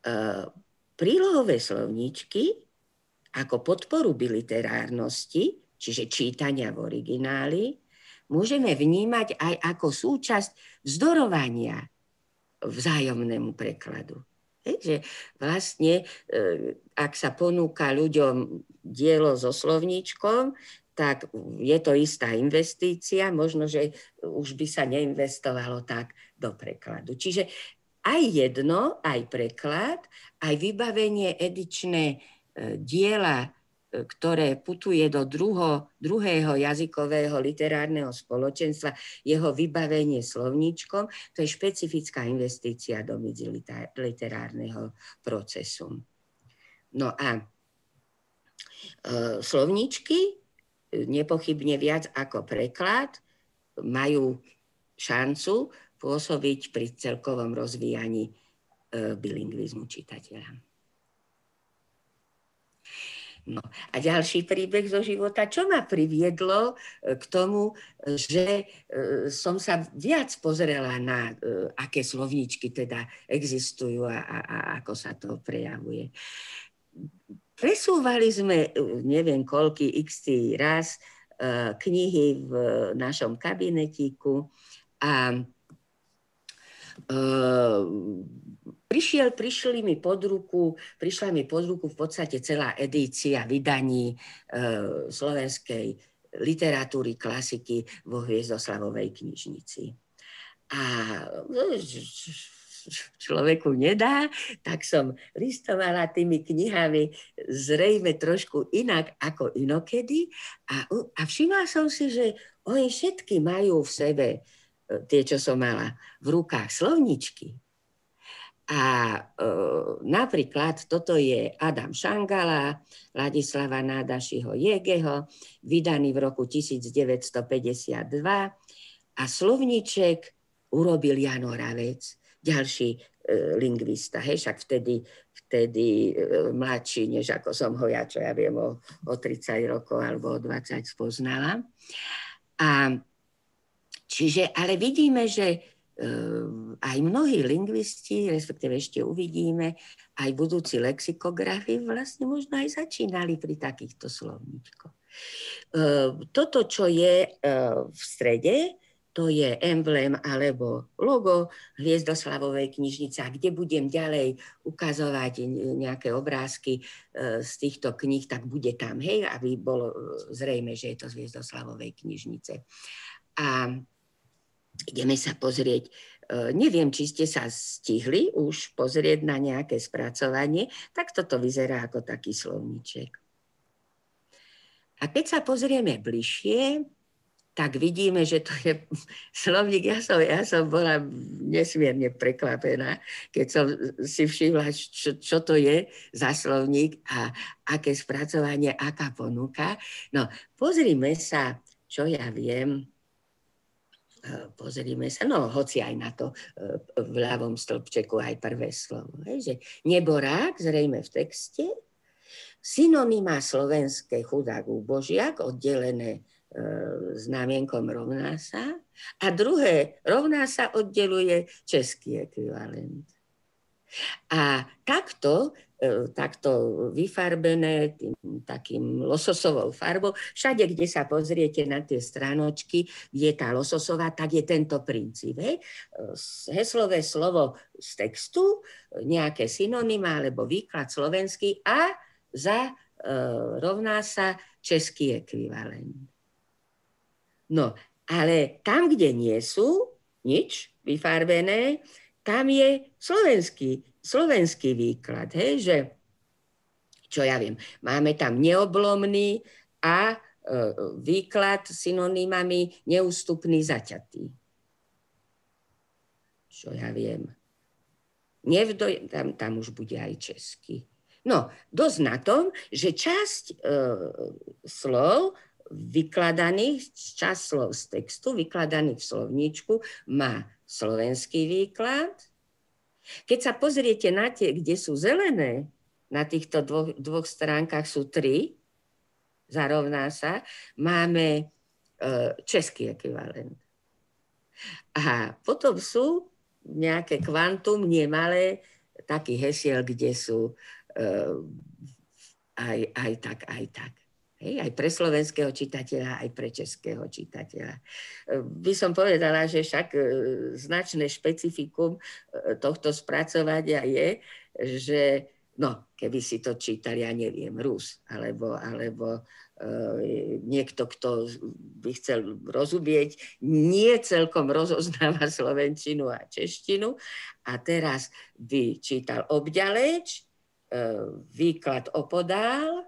prílohové slovníčky ako podporu biliterárnosti, čiže čítania v origináli, môžeme vnímať aj ako súčasť vzdorovania vzájomnému prekladu. Že vlastne, ak sa ponúka ľuďom dielo so slovníčkom, tak je to istá investícia, možno, že už by sa neinvestovalo tak do prekladu. Čiže aj jedno, aj preklad, aj vybavenie edičné diela, ktoré putuje do druhého jazykového literárneho spoločenstva, jeho vybavenie slovníčkom, to je špecifická investícia do medziliterárneho procesu. No a slovníčky nepochybne viac ako preklad majú šancu pôsobiť pri celkovom rozvíjaní bilingvizmu čitateľa. No a ďalší príbeh zo života, čo ma priviedlo k tomu, že som sa viac pozrela na aké slovníčky teda existujú a ako sa to prejavuje. Presúvali sme, neviem koľký x-tý raz, knihy v našom kabinetíku a prišla mi pod ruku v podstate celá edícia vydaní slovenskej literatúry, klasiky vo Hviezdoslavovej knižnici. A človeku nedá, tak som listovala tými knihami zrejme trošku inak ako inokedy a všimla som si, že oni všetky majú v sebe tie, čo som mala v rukách, slovničky. A napríklad toto je Adam Šangala, Ladislava Nádašiho Jegeho, vydaný v roku 1952 a slovníček urobil Jan Oravec, ďalší lingvista, hej, však vtedy mladší, než ako som ho ja, čo ja viem, o 30 rokov alebo o 20 spoznala. A čiže, ale vidíme, že aj mnohí lingvisti, respektíve ešte uvidíme, aj budúci lexikografi vlastne možno aj začínali pri takýchto slovníčkoch. Toto, čo je v strede, to je emblém alebo logo Hviezdoslavovej knižnice, kde budem ďalej ukazovať nejaké obrázky z týchto kníh, tak bude tam, hej, aby bolo zrejme, že je to z Hviezdoslavovej knižnice. A ideme sa pozrieť, neviem, či ste sa stihli už pozrieť na nejaké spracovanie, tak toto vyzerá ako taký slovníček. A keď sa pozrieme bližšie, tak vidíme, že to je slovník. Ja som bola nesmierne prekvapená, keď som si všimla, čo to je za slovník a aké spracovanie, aká ponuka. No, pozrime sa, čo ja viem, pozrime sa, no hoci aj na to v ľavom stĺpčeku aj prvé slovo. Že neborák, zrejme v texte, synonymá slovenské chudák úbožiak, oddelené znamienkom rovná sa, a druhé rovná sa oddeluje český ekvivalent. A takto vyfarbené takým lososovou farbou, všade, kde sa pozriete na tie stranočky, kde je tá lososová, tak je tento princíp. Heslové slovo z textu, nejaké synonymá alebo výklad slovenský a za rovná sa český ekvivalent. No, ale tam, kde nie sú nič vyfarbené, tam je slovenský výklad, hej, že, čo ja viem, máme tam neoblomný a výklad synonymami neústupný, zaťatý. Čo ja viem. Tam už bude aj český. No, dosť na tom, že časť slov vykladaných, časť slov z textu, vykladaných v slovníčku, má slovenský výklad. Keď sa pozriete na tie, kde sú zelené, na týchto dvoch stránkach sú 3, zarovná sa, máme český ekvivalent. A potom sú nejaké kvantum, nie malé, takých hesiel, kde sú aj tak. Hej, aj pre slovenského čitateľa, aj pre českého čitateľa. By som povedala, že však značné špecifikum tohto spracovania je, že no, keby si to čítal, ja neviem, Rus, alebo niekto, kto by chcel rozumieť, nie celkom rozoznáva slovenčinu a češtinu a teraz by čítal obďaleč, výklad opodál,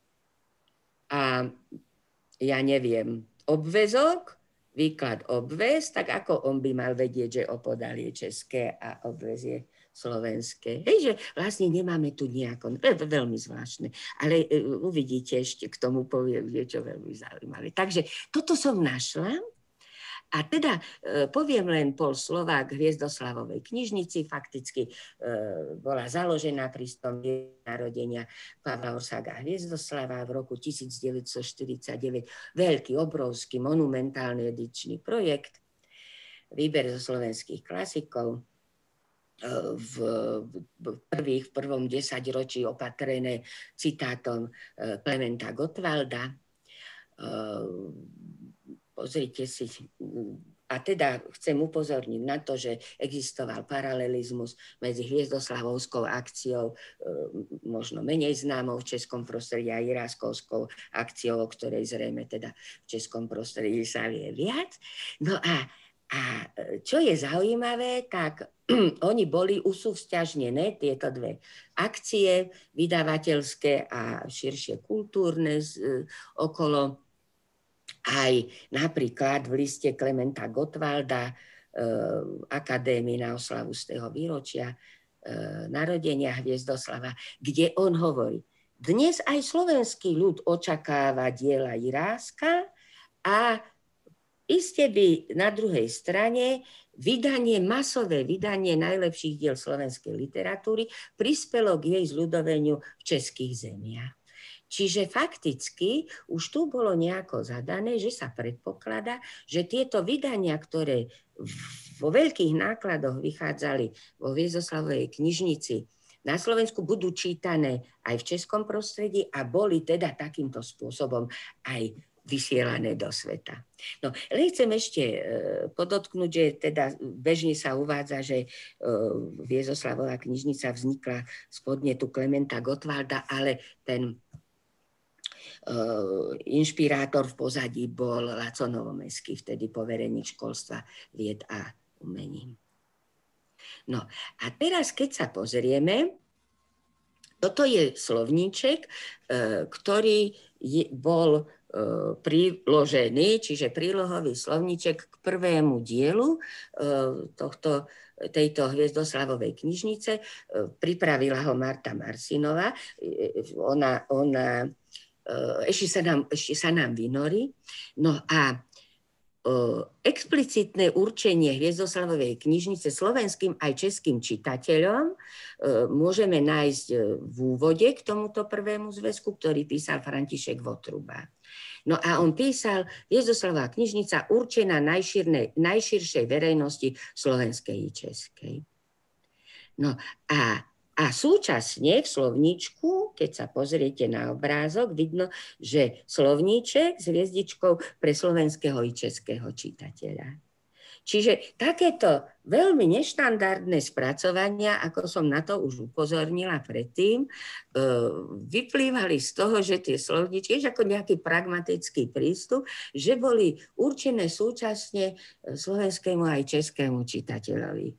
a ja neviem, obväzok, výklad obväz, tak ako on by mal vedieť, že opodál je české a obväz je slovenské. Hej, že vlastne nemáme tu nejako, veľmi zvláštne, ale uvidíte, ešte k tomu poviem niečo veľmi zaujímavé. Takže toto som našla. A teda poviem len pol slova k Hviezdoslavovej knižnici. Fakticky bola založená pri 100. narodenia Pavla Orsága Hviezdoslava v roku 1949. Veľký, obrovský, monumentálny edičný projekt. Výber zo slovenských klasikov. V prvom desaťročí opatrené citátom Klementa Gottwalda. Pozrite si, a teda chcem upozorniť na to, že existoval paralelizmus medzi Hviezdoslavovskou akciou, možno menej známou v českom prostredí, a Jiráskovskou akciou, o ktorej zrejme teda v českom prostredí sa vie viac. No a čo je zaujímavé, tak oni boli usúvzťažnené, tieto dve akcie, vydavateľské a širšie kultúrne okolo. Aj napríklad v liste Klementa Gottwalda Akadémii na oslavu z toho výročia narodenia Hviezdoslava, kde on hovorí: dnes aj slovenský ľud očakáva diela Jiráska a iste by na druhej strane masové vydanie najlepších diel slovenskej literatúry prispelo k jej zľudoveniu v českých zemiach. Čiže fakticky už tu bolo nejako zadané, že sa predpokladá, že tieto vydania, ktoré vo veľkých nákladoch vychádzali vo Hviezdoslavovej knižnici na Slovensku, budú čítané aj v českom prostredí a boli teda takýmto spôsobom aj vysielané do sveta. No, len chcem ešte podotknúť, že teda bežne sa uvádza, že Hviezdoslavová knižnica vznikla z podnetu Klementa Gottwalda, ale ten inšpirátor v pozadí bol Laco Novomeský, vtedy povereník školstva, vied a umení. No a teraz, keď sa pozrieme, toto je slovníček, ktorý bol priložený, čiže prílohový slovníček k prvému dielu tejto Hviezdoslavovej knižnice. Pripravila ho Marta Marsinová. Ona ešte sa nám vynorí. No a explicitné určenie Hviezdoslavovej knižnice slovenským aj českým čitateľom môžeme nájsť v úvode k tomuto prvému zväzku, ktorý písal František Votruba. No a on písal: Hviezdoslavová knižnica určená najširšej verejnosti slovenskej i českej. No a súčasne v slovníčku, keď sa pozriete na obrázok, vidno, že slovníček s hviezdičkou pre slovenského i českého čitateľa. Čiže takéto veľmi neštandardné spracovania, ako som na to už upozornila predtým, vyplývali z toho, že tie slovníčky, ako nejaký pragmatický prístup, že boli určené súčasne slovenskému aj českému čitateľovi.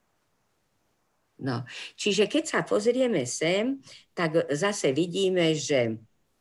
No, čiže keď sa pozrieme sem, tak zase vidíme, že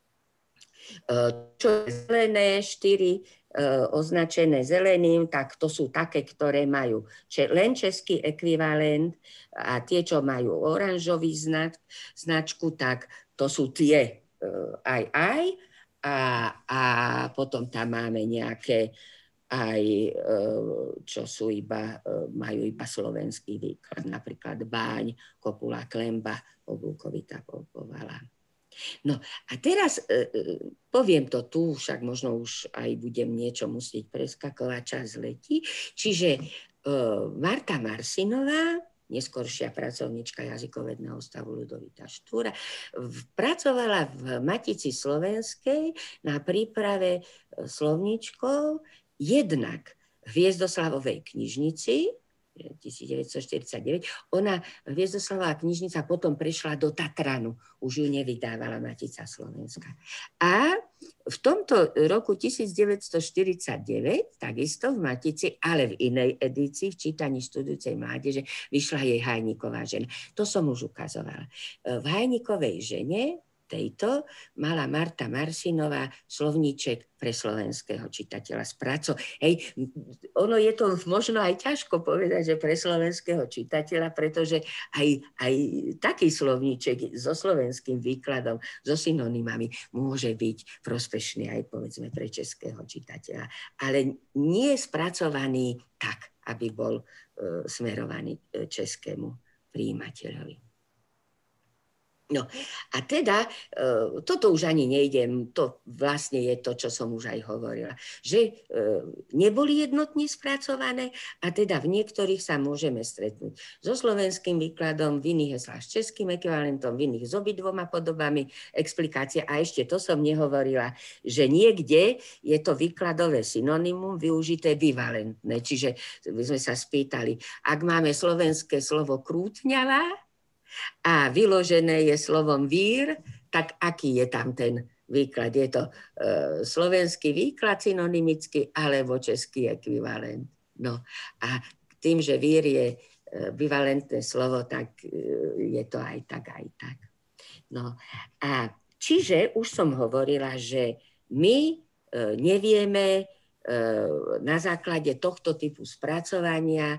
čo je zelené, 4 označené zeleným, tak to sú také, ktoré majú len český ekvivalent, a tie, čo majú oranžový značku, tak to sú tie aj. A potom tam máme nejaké aj čo sú majú iba slovenský výklad, napríklad Báň, Kopula, Klemba, Oblúkovita, Povala. No a teraz poviem to tu, však možno už aj budem niečo musieť preskakovať, čas letí. Čiže Marta Marsinová, neskoršia pracovníčka jazykovedného stavu Ľudovita Štúra, pracovala v Matici slovenskej na príprave slovníčkov jednak Hviezdoslavovej knižnici 1949. Ona, Hviezdoslavová knižnica, potom prešla do Tatranu. Už ju nevydávala Matica Slovenská. A v tomto roku 1949, takisto v Matici, ale v inej edícii, v čítaní študujúcej mládeže, vyšla jej Hajníková žena. To som už ukazovala. V Hajníkovej žene tejto mala Marta Marsinová slovníček pre slovenského čitateľa Hej, ono je to možno aj ťažko povedať, že pre slovenského čitateľa, pretože aj taký slovníček so slovenským výkladom, so synonymami môže byť prospešný aj povedzme pre českého čitateľa, ale nie je spracovaný tak, aby bol smerovaný českému prijímateľovi. No a teda, toto už ani nejdem, to vlastne je to, čo som už aj hovorila, že neboli jednotne spracované a teda v niektorých sa môžeme stretnúť so slovenským výkladom, v iných s českým ekvivalentom, v iných s obidvoma podobami explikácie. A ešte to som nehovorila, že niekde je to výkladové synonymum využité bivalentné. Čiže by sme sa spýtali, ak máme slovenské slovo krútňavá, a vyložené je slovom vír, tak aký je tam ten výklad? Je to slovenský výklad synonymický alebo český ekvivalent. No a tým, že vír je bivalentné slovo, tak je to aj tak, aj tak. No a čiže už som hovorila, že my nevieme na základe tohto typu spracovania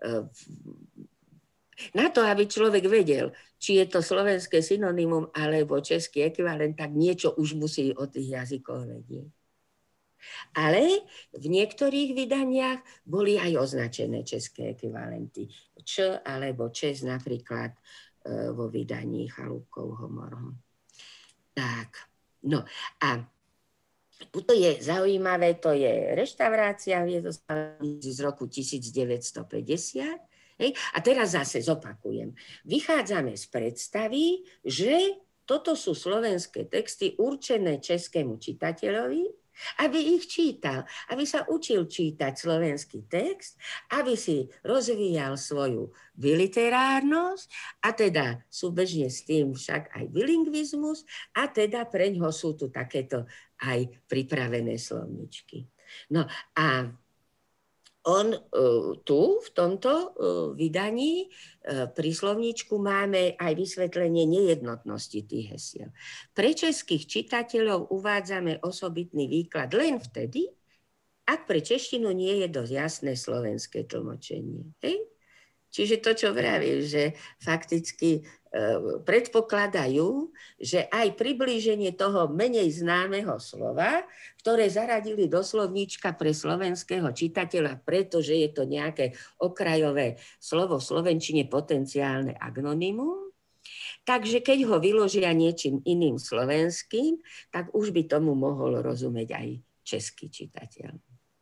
na to, aby človek vedel, či je to slovenské synonymum alebo český ekvivalent, tak niečo už musí o tých jazykoch vedieť. Ale v niektorých vydaniach boli aj označené české ekvivalenty. Č alebo čes napríklad vo vydaní Chalúbkovho Morho. Tak, no a to je zaujímavé, to je reštaurácia, je to z roku 1950. Hej. A teraz zase zopakujem. Vychádzame z predstavy, že toto sú slovenské texty určené českému čitateľovi, aby ich čítal, aby sa učil čítať slovenský text, aby si rozvíjal svoju biliterárnosť a teda súbežne s tým však aj bilingvizmus a teda preňho sú tu takéto aj pripravené slovničky. No a on tu, v tomto vydaní pri slovníčku máme aj vysvetlenie nejednotnosti tých hesiel. Pre českých čitateľov uvádzame osobitný výklad len vtedy, ak pre češtinu nie je dosť jasné slovenské tlmočenie. Hej? Čiže to, čo vravím, že fakticky predpokladajú, že aj priblíženie toho menej známeho slova, ktoré zaradili do slovníčka pre slovenského čitateľa, pretože je to nejaké okrajové slovo v slovenčine potenciálne agnonymum, takže keď ho vyložia niečím iným slovenským, tak už by tomu mohol rozumieť aj český čitateľ.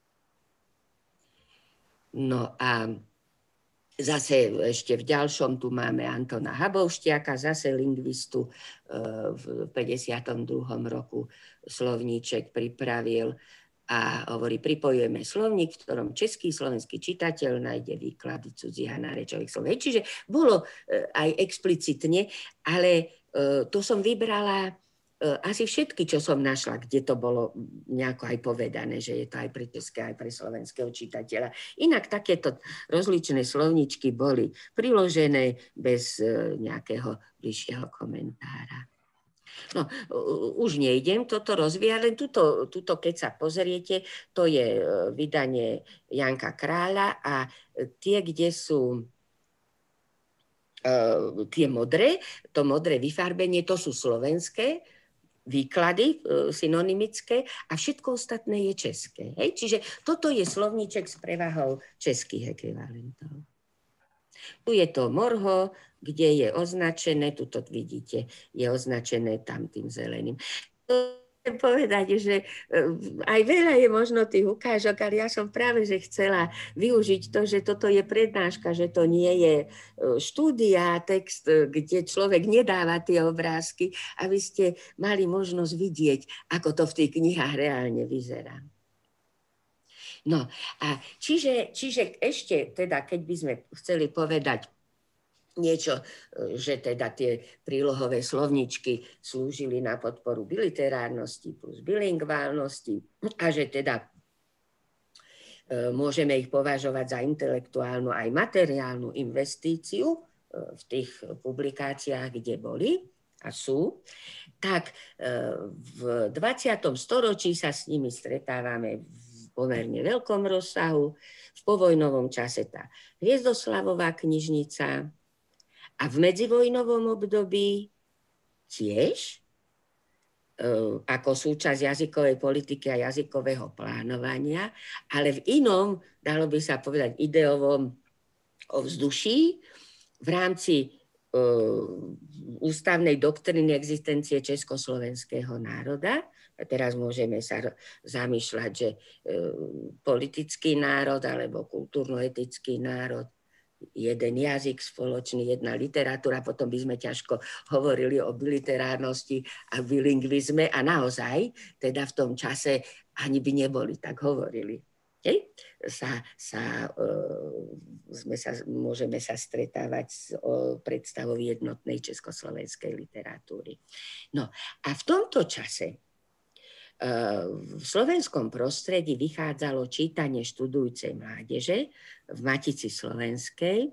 No a zase ešte v ďalšom tu máme Antona Habovštiaka, zase lingvistu, v 52. roku slovníček pripravil a hovorí, pripojujeme slovník, v ktorom český slovenský čitateľ nájde výklady cudzích a nárečových slov. Čiže bolo aj explicitne, ale to som vybrala asi všetky, čo som našla, kde to bolo nejako aj povedané, že je to aj pre české, aj pre slovenského čitateľa. Inak takéto rozličné slovničky boli priložené bez nejakého bližšieho komentára. No, už nejdem toto rozvíjať, len tuto, keď sa pozriete, to je vydanie Janka Kráľa a tie, kde sú tie modré, to modré vyfarbenie, to sú slovenské výklady synonymické a všetko ostatné je české. Hej? Čiže toto je slovníček s prevahou českých ekvivalentov. Tu je to Morho, kde je označené, tuto vidíte, je označené tam tým zeleným. Chcem povedať, že aj veľa je možno tých ukážok, ale ja som práve že chcela využiť to, že toto je prednáška, že to nie je štúdia, text, kde človek nedáva tie obrázky, aby ste mali možnosť vidieť, ako to v tých knihách reálne vyzerá. No a čiže ešte, teda, keď by sme chceli povedať niečo, že teda tie prílohové slovničky slúžili na podporu biliterárnosti plus bilingválnosti a že teda môžeme ich považovať za intelektuálnu aj materiálnu investíciu v tých publikáciách, kde boli. a sú, tak v 20. storočí sa s nimi stretávame v pomerne veľkom rozsahu. V povojnovom čase tá Hviezdoslavová knižnica a v medzivojnovom období tiež ako súčasť jazykovej politiky a jazykového plánovania, ale v inom, dalo by sa povedať, ideovom ovzduší v rámci ústavnej doktríny existencie československého národa. A teraz môžeme sa zamýšľať, že politický národ alebo kultúrno-etický národ, jeden jazyk spoločný, jedna literatúra, potom by sme ťažko hovorili o biliterárnosti a bilingvizme a naozaj, teda v tom čase ani by neboli, tak hovorili. Môžeme sa stretávať s predstavou jednotnej československej literatúry. No a v tomto čase v slovenskom prostredí vychádzalo čítanie študujúcej mládeže v Matici slovenskej.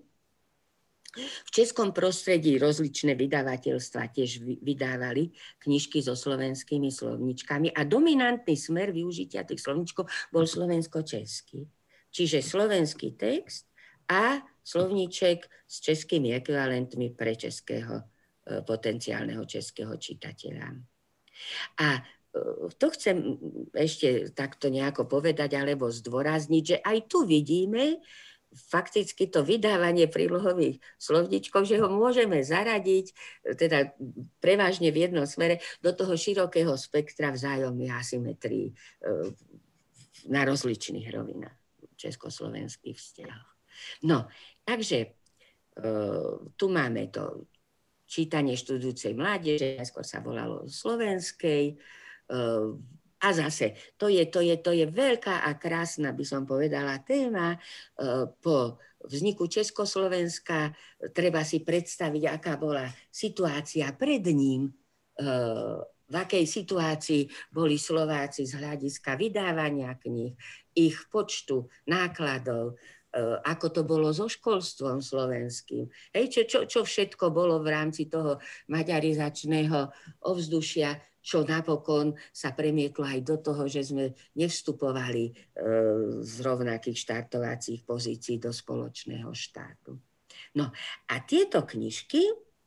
V českom prostredí rozličné vydavateľstvá tiež vydávali knižky so slovenskými slovničkami a dominantný smer využitia tých slovničkov bol slovensko-český. Čiže slovenský text a slovníček s českými ekvivalentmi pre českého, potenciálneho českého čitateľa. A to chcem ešte takto nejako povedať alebo zdôrazniť, že aj tu vidíme fakticky to vydávanie prílohových slovníčkov, že ho môžeme zaradiť teda prevažne v jednom smere do toho širokého spektra vzájomných asymetrií na rozličných rovinách československých vzťahov. No, takže tu máme to čítanie študujúcej mládeže, najskôr sa volalo slovenskej. A zase, to je veľká a krásna, by som povedala, téma. Po vzniku Československa treba si predstaviť, aká bola situácia pred ním, v akej situácii boli Slováci z hľadiska vydávania kníh, ich počtu, nákladov, ako to bolo so školstvom slovenským. Čo všetko bolo v rámci toho maďarizačného ovzdušia, čo napokon sa premietlo aj do toho, že sme nevstupovali z rovnakých štartovacích pozícií do spoločného štátu. No a tieto knižky,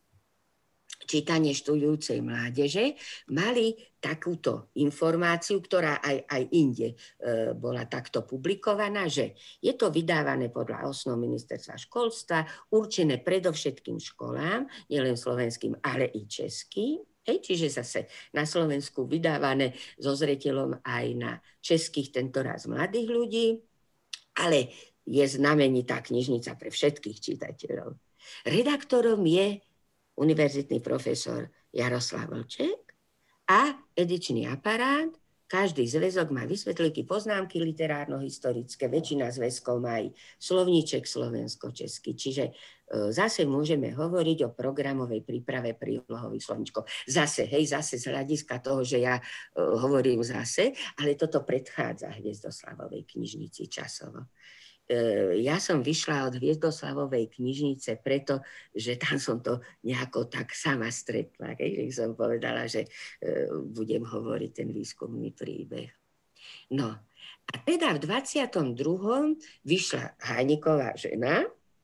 čítanie študujúcej mládeže, mali takúto informáciu, ktorá aj inde bola takto publikovaná, že je to vydávané podľa osnov ministerstva školstva, určené predovšetkým školám, nielen slovenským, ale i českým. Čiže zase na Slovensku vydávané so zreteľom aj na českých, tentoraz mladých ľudí, ale je znamenitá knižnica pre všetkých čitateľov. Redaktorom je univerzitný profesor Jaroslav Vlček a edičný aparát. Každý zväzok má vysvetlíky, poznámky literárno-historické, väčšina zväzkov má aj slovníček slovensko-český. Čiže zase môžeme hovoriť o programovej príprave prílohových slovníčkov. Zase z hľadiska toho, že ja hovorím zase, ale toto predchádza Hviezdoslavovej knižnici časovo. Ja som vyšla od Hviezdoslavovej knižnice preto, že tam som to nejako tak sama stretla. Keď som povedala, že budem hovoriť ten výskumný príbeh. No a teda v 22. vyšla Hajniková žena,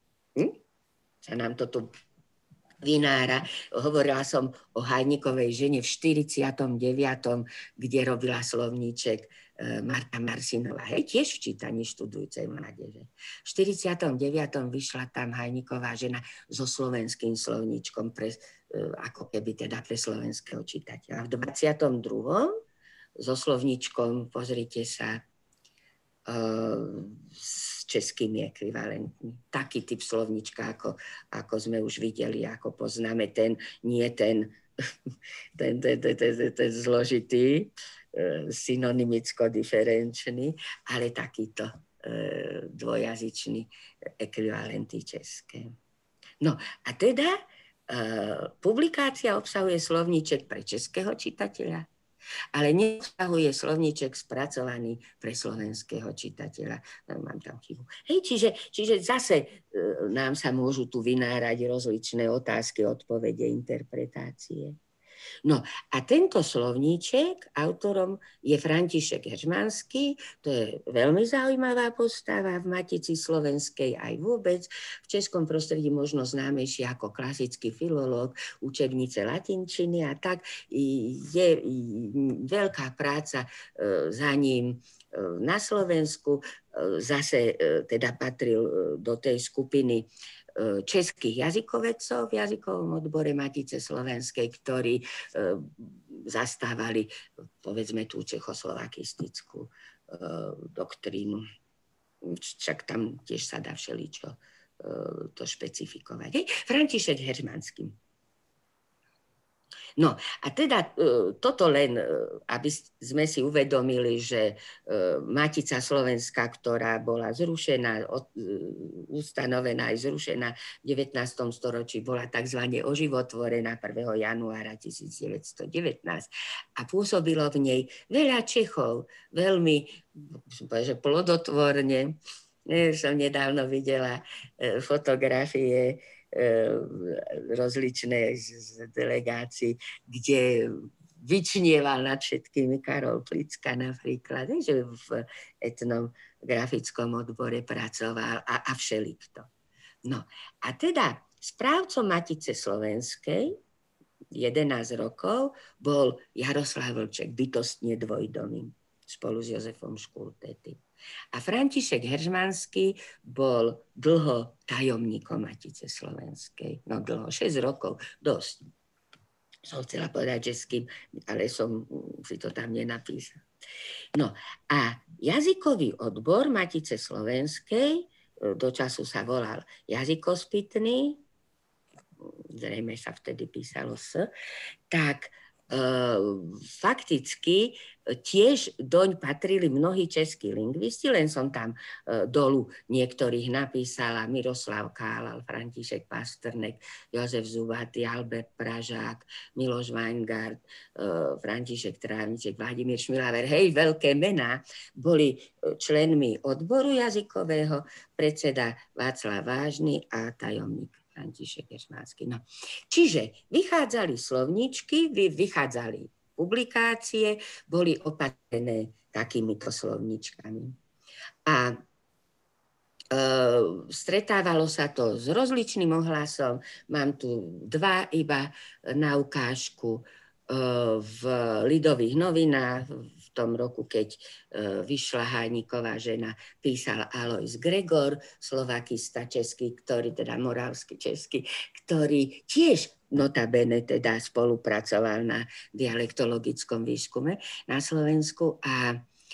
sa nám to tu vynára. Hovorila som o Hajnikovej žene v 49., kde robila slovníček Marta Marsinová, tiež v čítaní študujúcej mládeže. V 49. vyšla tam Hajniková žena so slovenským slovníčkom ako keby teda pre slovenského čitateľa. V 22. so slovníčkom, pozrite sa, s českými ekvivalentmi. Taký typ slovníčka, ako sme už videli, ako poznáme, ten zložitý, synonymicko-diferenčný, ale takýto dvojazyčný ekvivalenty české. No a teda publikácia obsahuje slovníček pre českého čitateľa, ale neobsahuje slovníček spracovaný pre slovenského čitateľa. Mám tam chybu. Čiže zase nám sa môžu tu vynárať rozličné otázky, odpovede, interpretácie. No a tento slovníček autorom je František Heřmanský, to je veľmi zaujímavá postava v Matici slovenskej aj vôbec, v českom prostredí možno známejší ako klasický filológ, učebnice latinčiny a tak. Je veľká práca za ním na Slovensku, zase teda patril do tej skupiny českých jazykovedcov v jazykovom odbore Matice slovenskej, ktorí zastávali, povedzme, tú čechoslovakistickú doktrínu. Však tam tiež sa dá všeličo to špecifikovať. František Heřmanský. No a teda toto len, aby sme si uvedomili, že Matica slovenská, ktorá bola zrušená, ustanovená aj zrušená v 19. storočí, bola tzv. Oživotvorená 1. januára 1919 a pôsobilo v nej veľa Čechov, veľmi plodotvorne. Som nedávno videla fotografie rozličné z delegácií, kde vyčnieval nad všetkými Karol Plicka napríklad, že v etnografickom odbore pracoval a všelikto. No a teda správcom Matice slovenskej 11 rokov bol Jaroslav Vlček, bytostne dvojdomý, spolu s Jozefom Škultetym. A František Heřmanský bol dlho tajomníkom Matice slovenskej. No dlho, 6 rokov, dosť. Som chcela povedať, že s kým, ale som si to tam nenapísal. No a jazykový odbor Matice slovenskej, do času sa volal jazykospitný, zrejme sa vtedy písalo S, tak fakticky tiež doň patrili mnohí českí lingvisti, len som tam dolu niektorých napísala: Miroslav Kálal, František Pastrnek, Jozef Zubatý, Albert Pražák, Miloš Weingart, František Trávniček, Vladimír Šmilaver, hej, veľké mená, boli členmi odboru jazykového, predseda Václav Vážny a tajomník František Heřmanský. No. Čiže vychádzali slovníčky, vychádzali publikácie, boli opatrené takýmito slovníčkami. A stretávalo sa to s rozličným ohlasom. Mám tu 2 iba na ukážku v Lidových novinách. V tom roku, keď vyšla Hájniková žena, písal Alojz Gregor, slovakista český, ktorý, teda moravský český, ktorý tiež notabene teda spolupracoval na dialektologickom výskume na Slovensku a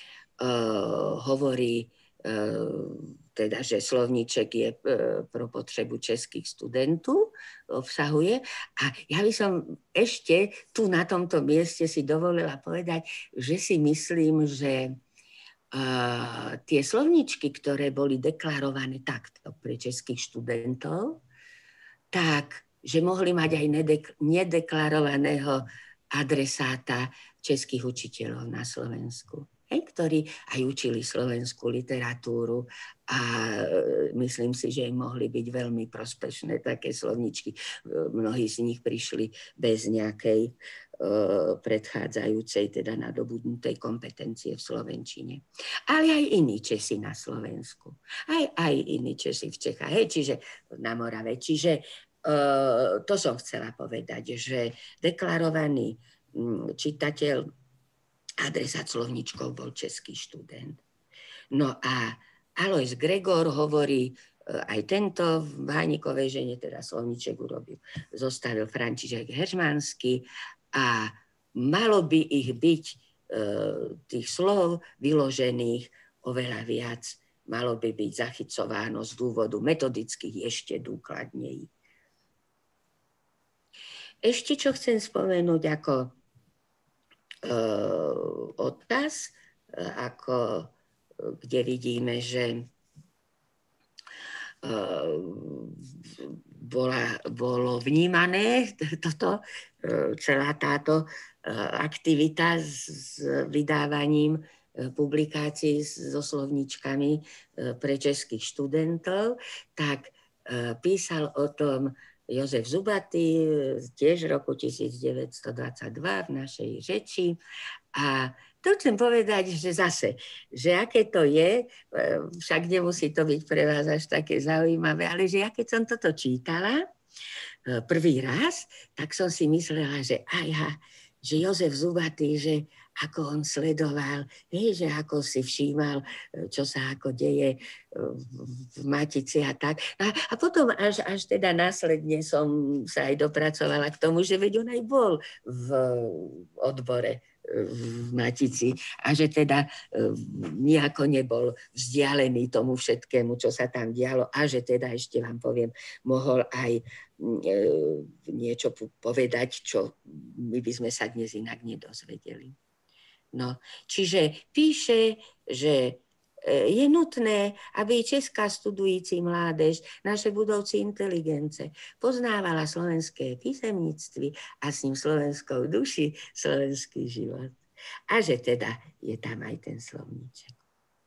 hovorí teda, že slovníček je pro potřebu českých studentů, obsahuje. A ja by som ešte tu na tomto mieste si dovolila povedať, že si myslím, že tie slovníčky, ktoré boli deklarované takto pre českých študentov, tak, že mohli mať aj nedeklarovaného adresáta českých učiteľov na Slovensku, ktorí aj učili slovenskú literatúru a myslím si, že im mohli byť veľmi prospešné také slovničky. Mnohí z nich prišli bez nejakej predchádzajúcej, teda nadobudnutej kompetencie v slovenčine. Ale aj iní Česi na Slovensku. Aj iní Česi v Čechách, čiže na Morave. Čiže to som chcela povedať, že deklarovaný čitateľ, adresát slovníčkov bol český študent. No a Alojz Gregor hovorí, aj tento v Hájnikovej žene, teda slovníček urobil, zostavil František Heřmanský a malo by ich byť tých slov vyložených oveľa viac, malo by byť zachycováno z dôvodu metodických ešte dôkladnej. Ešte čo chcem spomenúť ako odkaz, ako, kde vidíme, že bolo vnímané celá táto aktivita s vydávaním publikácií so slovníčkami pre českých študentov, tak písal o tom Jozef Zubatý, tiež v roku 1922 v našej reči. A to chcem povedať, že zase, že aké to je, však nemusí to byť pre vás až také zaujímavé, ale že ja keď som toto čítala prvý raz, tak som si myslela, že že Jozef Zubatý, že ako on sledoval, že ako si všímal, čo sa ako deje v Matici a tak. A potom až teda následne som sa aj dopracovala k tomu, že veď on aj bol v odbore v Matici a že teda nejako nebol vzdialený tomu všetkému, čo sa tam dialo a že teda ešte vám poviem, mohol aj niečo povedať, čo my by sme sa dnes inak nedozvedeli. No, čiže píše, že je nutné, aby česká studující mládež, naše budoucí inteligence, poznávala slovenské písemníctví a s ním slovenskou duši, slovenský život. A že teda je tam aj ten slovníček.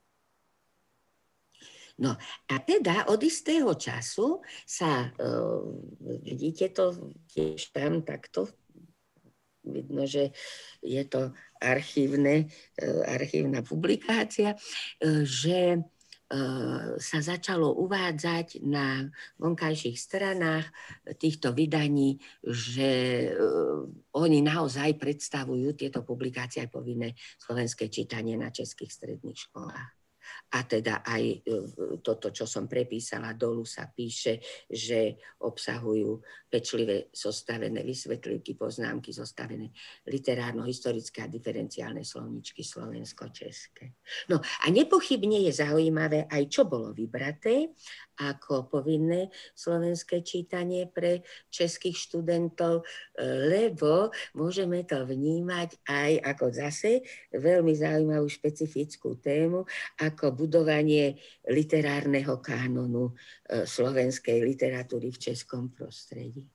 No a teda od istého času sa, vidíte to tiež tam takto, vidno, že je to archívna publikácia, že sa začalo uvádzať na vonkajších stranách týchto vydaní, že oni naozaj predstavujú tieto publikácie aj povinné slovenské čítanie na českých stredných školách. A teda aj toto, čo som prepísala dolu, sa píše, že obsahujú pečlivé zostavené vysvetlivky, poznámky, zostavené literárno-historické a diferenciálne slovničky slovensko-české. No a nepochybne je zaujímavé aj, čo bolo vybraté ako povinné slovenské čítanie pre českých študentov, lebo môžeme to vnímať aj ako zase veľmi zaujímavú špecifickú tému, ako budovanie literárneho kánonu slovenskej literatúry v českom prostredí.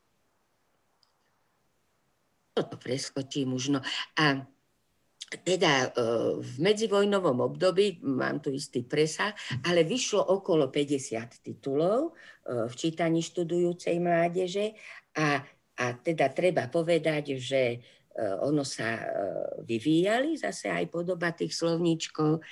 Toto preskočím už. No. A teda v medzivojnovom období, mám tu istý presah, ale vyšlo okolo 50 titulov v čítaní študujúcej mládeže a teda treba povedať, že ono sa vyvíjali zase aj podoba tých slovníčkov,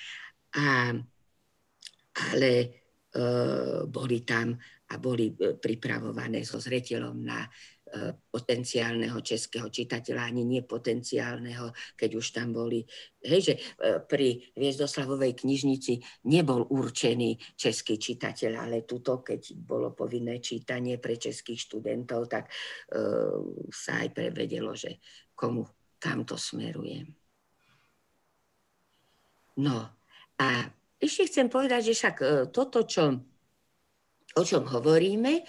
ale boli tam a boli pripravované so zreteľom na potenciálneho českého čitateľa, ani nepotenciálneho, keď už tam boli. Hej, že pri Hviezdoslavovej knižnici nebol určený český čitateľ, ale tuto, keď bolo povinné čítanie pre českých študentov, tak sa aj prevedelo, že kam to smeruje. No a ešte chcem povedať, že však toto, o čom hovoríme,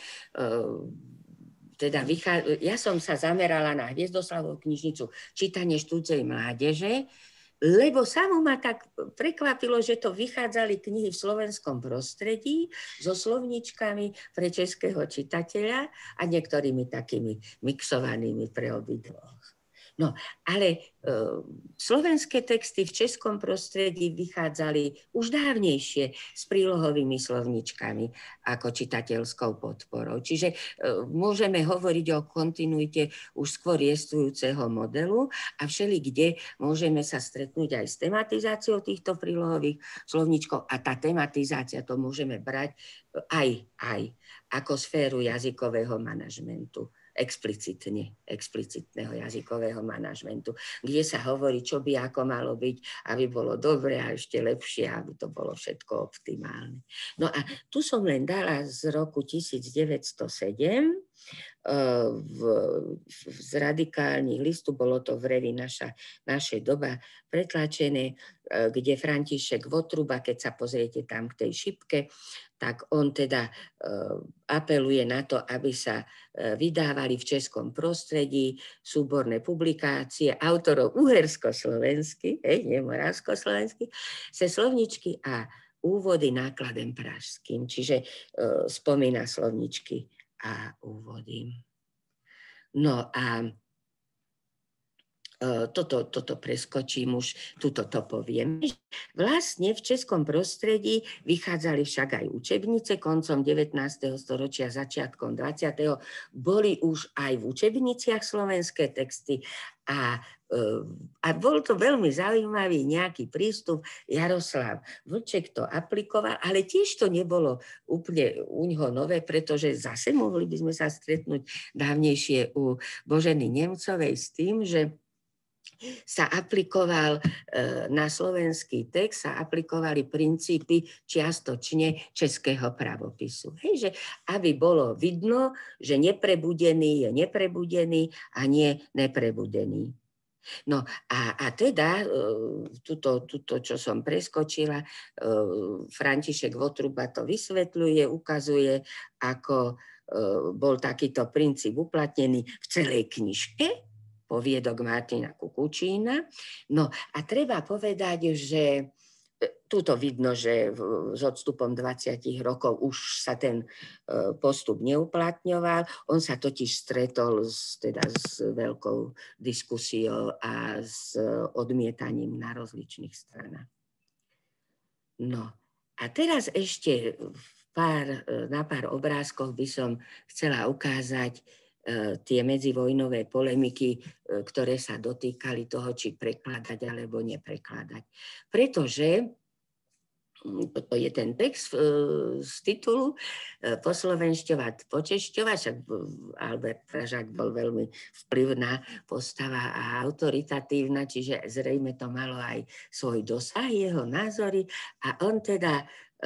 teda ja som sa zamerala na Hviezdoslavovú knižnicu čítanie študujúcej mládeže, lebo samo ma tak prekvapilo, že to vychádzali knihy v slovenskom prostredí so slovničkami pre českého čitateľa a niektorými takými mixovanými pre obidvoch. No, ale slovenské texty v českom prostredí vychádzali už dávnejšie s prílohovými slovničkami ako čitateľskou podporou. Čiže môžeme hovoriť o kontinuite už skôr jestvujúceho modelu a všelikde môžeme sa stretnúť aj s tematizáciou týchto prílohových slovničkov a tá tematizácia to môžeme brať aj ako sféru jazykového manažmentu. Explicitného jazykového manažmentu, kde sa hovorí, čo by ako malo byť, aby bolo dobre a ešte lepšie, aby to bolo všetko optimálne. No a tu som len dala z roku 1907 z radikálnych listu, bolo to v reví Naša doba pretlačené, kde František Votruba, keď sa pozriete tam k tej šipke, tak on teda apeluje na to, aby sa vydávali v českom prostredí súborné publikácie autorov uhersko-slovenských, nie moravsko-slovenských, se slovničky a úvody nákladem pražským, čiže spomína slovničky a úvody. No a toto preskočím už, tuto to poviem. Vlastne v českom prostredí vychádzali však aj učebnice koncom 19. storočia, začiatkom 20. Boli už aj v učebniciach slovenské texty a bol to veľmi zaujímavý nejaký prístup. Jaroslav Vlček to aplikoval, ale tiež to nebolo úplne u ňoho nové, pretože zase mohli by sme sa stretnúť dávnejšie u Boženy Nemcovej s tým, že sa aplikoval na slovenský text, sa aplikovali princípy čiastočne českého pravopisu. Hej, že aby bolo vidno, že neprebudený je neprebudený a nie neprebudený. No a teda, tuto, čo som preskočila, František Votruba to vysvetľuje, ukazuje, ako bol takýto princíp uplatnený v celej knižke, Poviedok Martina Kukučína. No a treba povedať, že tuto vidno, že s odstupom 20 rokov už sa ten postup neuplatňoval. On sa totiž stretol s veľkou diskusiou a s odmietaním na rozličných stranách. No a teraz ešte na pár obrázkoch by som chcela ukázať tie medzivojnové polemiky, ktoré sa dotýkali toho, či prekladať alebo neprekladať. Pretože toto je ten text z titulu poslovenšťovať, počešťovať, však Albert Pražák bol veľmi vplyvná postava a autoritatívna, čiže zrejme to malo aj svoj dosah, jeho názory a on teda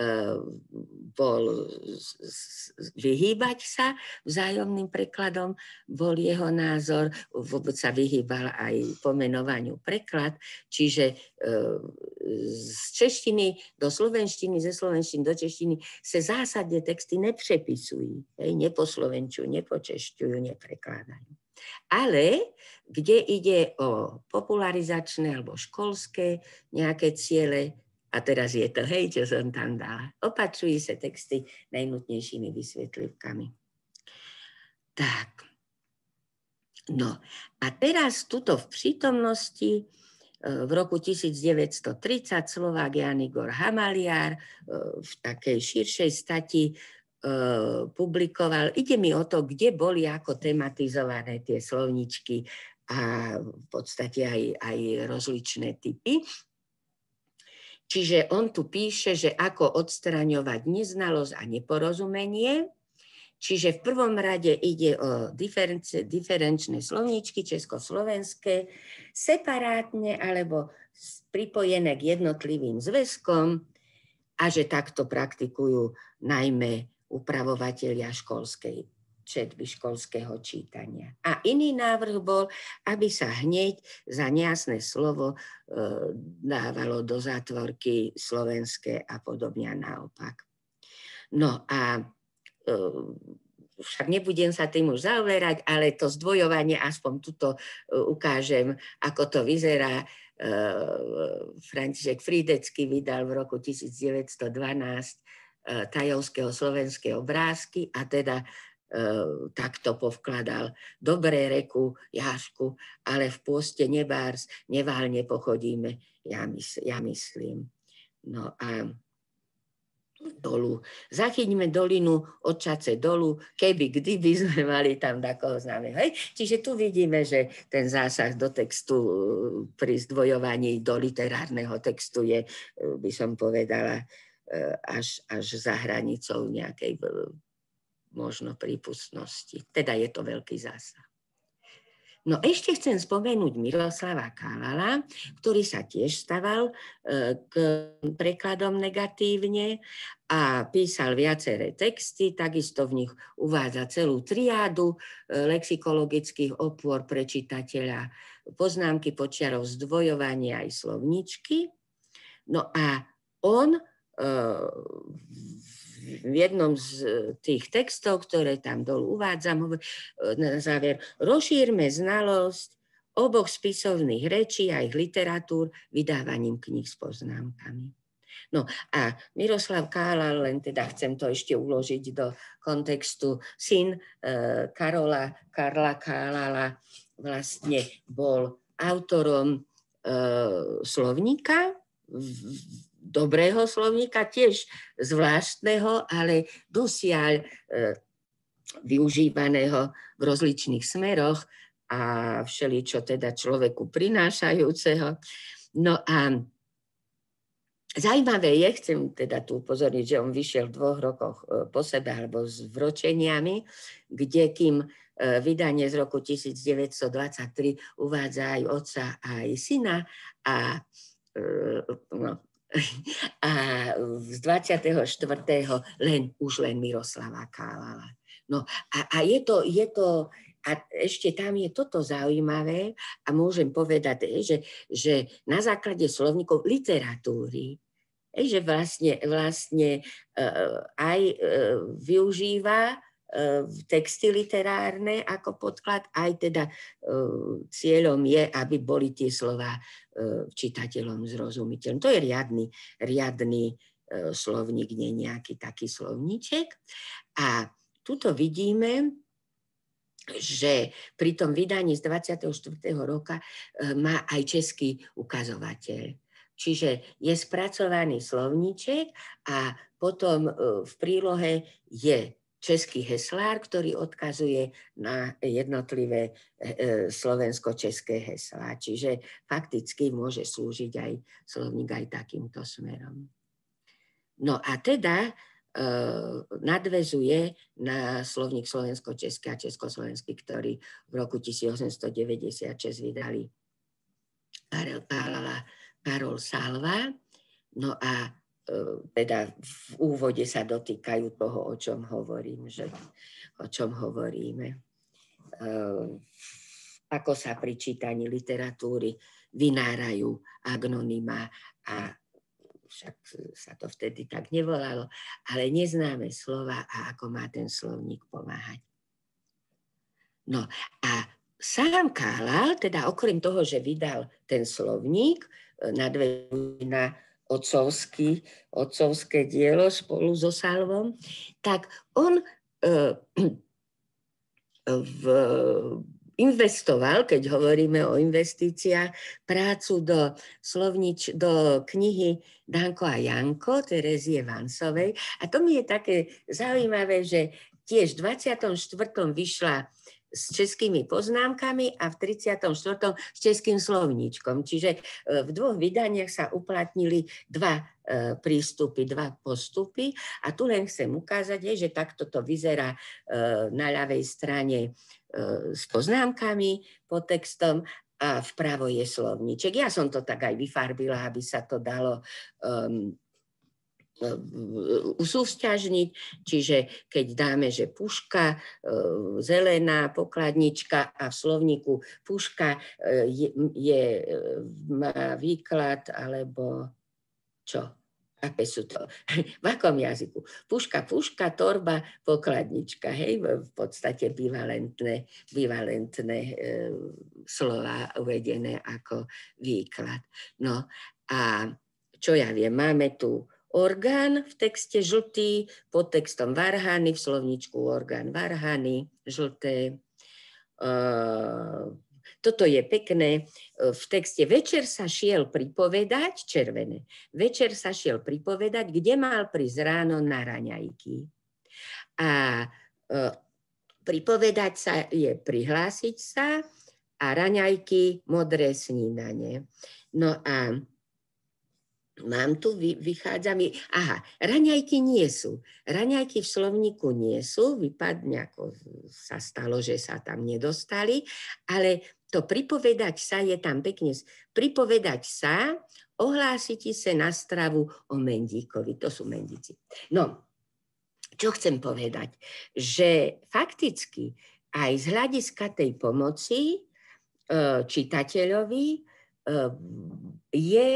bol vyhýbať sa vzájomným prekladom, bol jeho názor, vôbec sa vyhýbal aj pomenovaniu preklad, čiže z češtiny do slovenštiny, ze slovenštiny do češtiny sa zásadne texty nepřepisujú, neposlovenčujú, nepočešťujú, neprekladajú. Ale kde ide o popularizačné alebo školské nejaké ciele, a teraz je to, hej, čo som tam dala. Opačujú sa texty najnutnejšími vysvetlivkami. Tak. No a teraz tuto v prítomnosti v roku 1930 Slovák Jan Igor Hamaliar v takej širšej stati publikoval. Ide mi o to, kde boli ako tematizované tie slovničky a v podstate aj rozličné typy. Čiže on tu píše, že ako odstraňovať neznalosť a neporozumenie. Čiže v prvom rade ide o diferenčné slovníčky československé, separátne alebo pripojené k jednotlivým zväzkom a že takto praktikujú najmä upravovatelia školskej četby, školského čítania. A iný návrh bol, aby sa hneď za nejasné slovo dávalo do zátvorky slovenské a podobne naopak. No a však nebudem sa tým už zaoberať, ale to zdvojovanie, aspoň tuto ukážem, ako to vyzerá. František Frídecký vydal v roku 1912 Tajovského slovenské obrázky a teda takto povkladal. Dobré reku, Jášku, ale v pôste nebárs, neváľne pochodíme, ja myslím. No a dolu. Zachyťme dolinu od Čace dolu, kdyby sme mali tam takoho známeho. Čiže tu vidíme, že ten zásah do textu pri zdvojovaní do literárneho textu je, by som povedala, až za hranicou nejakej možno prípustnosti. Teda je to veľký zásah. No ešte chcem spomenúť Miroslava Kálala, ktorý sa tiež staval k prekladom negatívne a písal viaceré texty, takisto v nich uvádza celú triádu lexikologických opôr pre čitateľa, poznámky, počiarov, zdvojovanie aj slovničky. No a on v jednom z tých textov, ktoré tam dolu uvádzam, na záver, rozšírme znalosť oboch spisovných rečí a ich literatúr vydávaním kníh s poznámkami. No a Miroslav Kálal, len teda chcem to ešte uložiť do kontextu, syn Karla Kálala vlastne bol autorom slovníka, dobrého slovníka, tiež zvláštneho, ale dosiaľ využívaného v rozličných smeroch a všeličo teda človeku prinášajúceho. No a zaujímavé je, chcem teda tu upozorniť, že on vyšiel v 2 rokoch po sebe alebo s vročeniami, kde kým vydanie z roku 1923 uvádza aj otca, aj syna a z 24. už len Miroslava Kálala. No a je to a ešte tam je toto zaujímavé a môžem povedať, že na základe slovníkov literatúry, že vlastne aj využíva texty literárne ako podklad, aj teda cieľom je, aby boli tie slová čitateľom zrozumiteľné. To je riadny slovník, nie nejaký taký slovníček. A tuto vidíme, že pri tom vydaní z 24. roka má aj český ukazovateľ. Čiže je spracovaný slovníček a potom v prílohe je český heslár, ktorý odkazuje na jednotlivé slovensko-české heslá. Čiže fakticky môže slúžiť aj slovník aj takýmto smerom. No a teda nadväzuje na slovník slovensko-český a československý, ktorý v roku 1896 vydali Karel Kálala, Karol Salva. No a teda v úvode sa dotýkajú toho, o čom hovoríme. Ako sa pri čítaní literatúry vynárajú anonymá a však sa to vtedy tak nevolalo, ale neznáme slova a ako má ten slovník pomáhať. No a sám Kálal, teda okrem toho, že vydal ten slovník, nadväzuje na otcovské dielo spolu so Salvom, tak on investoval, keď hovoríme o investíciách, prácu do knihy Danko a Janko Terezie Vansovej. A to mi je také zaujímavé, že tiež v 24. vyšla s českými poznámkami a v 34. s českým slovníčkom. Čiže v 2 vydaniach sa uplatnili 2 prístupy, 2 postupy. A tu len chcem ukázať, že takto to vyzerá na ľavej strane s poznámkami pod textom a vpravo je slovníček. Ja som to tak aj vyfarbila, aby sa to dalo usúsťažniť, čiže keď dáme, že puška, zelená pokladnička a v slovníku puška má výklad, alebo čo? Aké sú to? V akom jazyku? Puška, torba, pokladnička, hej, v podstate bivalentné slova uvedené ako výklad. No a čo ja viem, máme tu orgán v texte žltý, pod textom varhany, v slovníčku orgán varhany, žlté. Toto je pekné. V texte večer sa šiel pripovedať, červené. Večer sa šiel pripovedať, kde mal prísť ráno na raňajky. A pripovedať sa je prihlásiť sa a raňajky modré snídanie. No a mám tu, vychádzam, raňajky nie sú. Raňajky v slovníku nie sú, vypadne, ako sa stalo, že sa tam nedostali, ale to pripovedať sa je tam pekne. Pripovedať sa, ohlásiť sa na stravu o mendíkovi. To sú mendíci. No, čo chcem povedať? Že fakticky aj z hľadiska tej pomoci čitateľovi je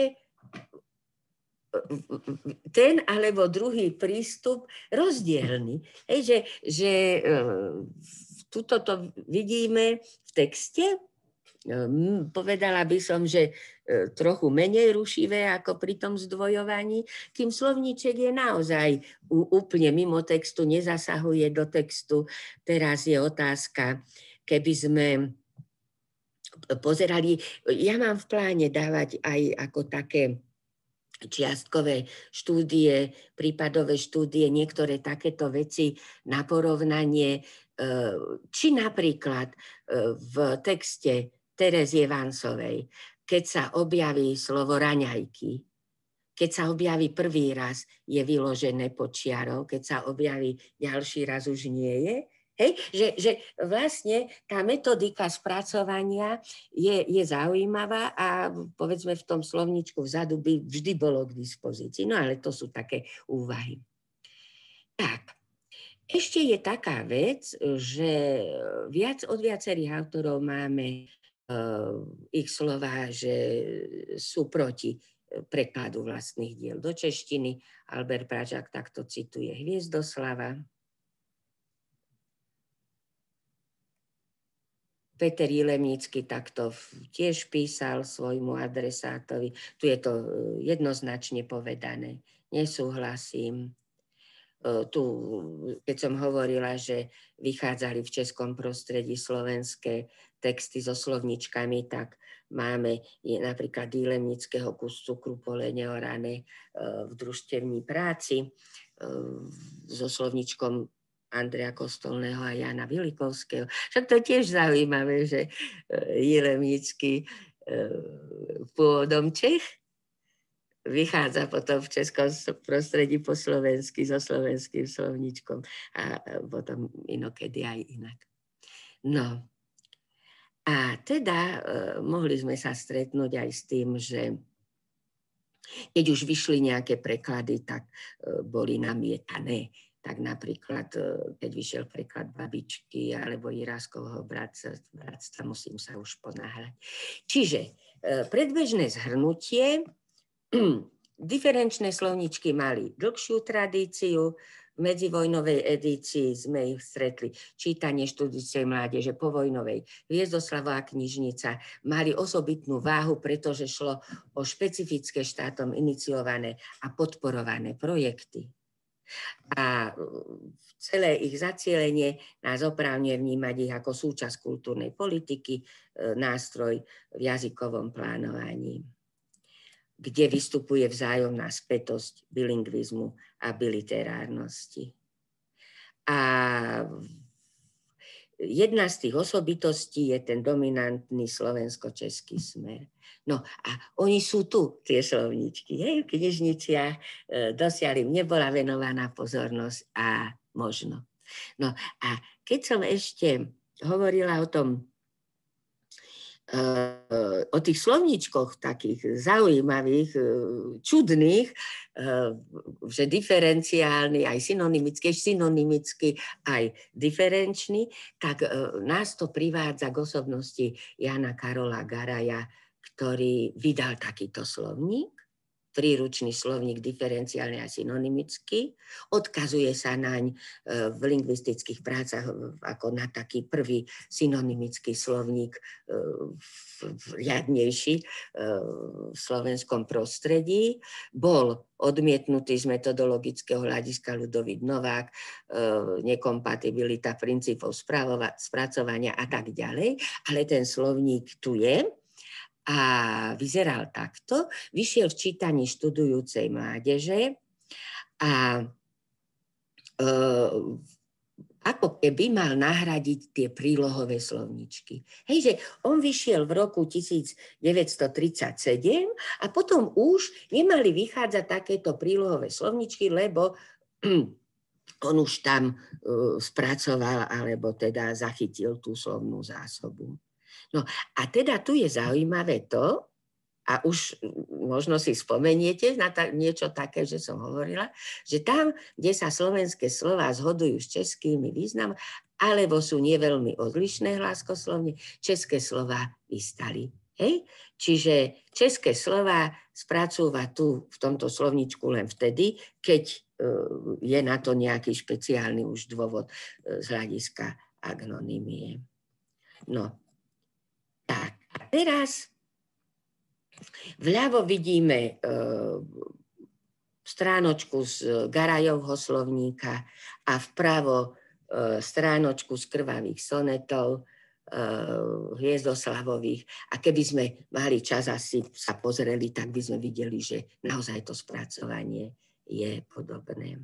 ten alebo druhý prístup rozdielny. Že tuto to vidíme v texte, povedala by som, že trochu menej rušivé ako pri tom zdvojovaní, kým slovníček je naozaj úplne mimo textu, nezasahuje do textu. Teraz je otázka, keby sme pozerali. Ja mám v pláne dávať aj ako také čiastkové štúdie, prípadové štúdie, niektoré takéto veci na porovnanie, či napríklad v texte Terezie Vansovej, keď sa objaví slovo raňajky, keď sa objaví prvý raz, je vyložené počiarou, keď sa objaví ďalší raz, už nie je. Hej? Že vlastne tá metodika spracovania je zaujímavá a povedzme v tom slovníčku vzadu by vždy bolo k dispozícii. No ale to sú také úvahy. Tak, ešte je taká vec, že od viacerých autorov máme ich slová, že sú proti prekladu vlastných diel do češtiny. Albert Pražák takto cituje Hviezdoslava. Peter Jilemnícky takto tiež písal svojmu adresátovi. Tu je to jednoznačne povedané. Nesúhlasím. Tu, keď som hovorila, že vychádzali v českom prostredí slovenské texty so slovničkami, tak máme napríklad Jilemnického Kus cukru pole neorané v družstevní práci so slovničkom Andreja Kostolného a Jana Vilikovského. Však to je tiež zaujímavé, že Jilemnický pôvodom Čech vychádza potom v českom prostredí po slovensky so slovenským slovničkom a potom inokedy aj inak. No a teda mohli sme sa stretnúť aj s tým, že keď už vyšli nejaké preklady, tak boli namietané. Tak napríklad, keď vyšiel preklad Babičky alebo Jiráskovho bratstva, musím sa už ponáhľať. Čiže predbežné zhrnutie, diferenčné slovničky mali dlhšiu tradíciu, v medzivojnovej edícii sme ich stretli čítanie študujúcej mládeže, po vojnovej Hviezdoslavová knižnica mali osobitnú váhu, pretože šlo o špecifické štátom iniciované a podporované projekty. A celé ich zacielenie nás oprávňuje vnímať ich ako súčasť kultúrnej politiky, nástroj v jazykovom plánovaní, kde vystupuje vzájomná spätosť bilingvizmu a biliterárnosti. A jedna z tých osobitostí je ten dominantný slovensko-český smer. No a oni sú tu, tie slovničky, hej, v knižniciach, dosiaľ im nebola venovaná pozornosť a možno. No a keď som ešte hovorila o tom, o tých slovníčkoch takých zaujímavých, čudných, že diferenciálny, aj synonymický, aj diferenčný, tak nás to privádza k osobnosti Jana Karola Garaja, ktorý vydal takýto slovník, príručný slovník diferenciálny a synonymický. Odkazuje sa naň v lingvistických prácach ako na taký prvý synonymický slovník riadnejší v slovenskom prostredí. Bol odmietnutý z metodologického hľadiska Ľudovít Novák, nekompatibilita princípov spracovania a tak ďalej, ale ten slovník tu je. A vyzeral takto, vyšiel v čítaní študujúcej mládeže a ako keby mal nahradiť tie prílohové slovničky. Hej, že on vyšiel v roku 1937 a potom už nemali vychádzať takéto prílohové slovničky, lebo on už tam spracoval alebo teda zachytil tú slovnú zásobu. No a teda tu je zaujímavé to, a už možno si spomeniete na niečo také, že som hovorila, že tam, kde sa slovenské slová zhodujú s českými významami, alebo sú neveľmi odlišné hláskoslovne, české slová vystali. Hej? Čiže české slová spracúva tu v tomto slovničku len vtedy, keď je na to nejaký špeciálny už dôvod z hľadiska agnonymie. No. Tak, a teraz vľavo vidíme stránočku z Garajovho slovníka a vpravo stránočku z krvavých sonetov Hviezdoslavových. A keby sme mali čas a si sa pozreli, tak by sme videli, že naozaj to spracovanie je podobné.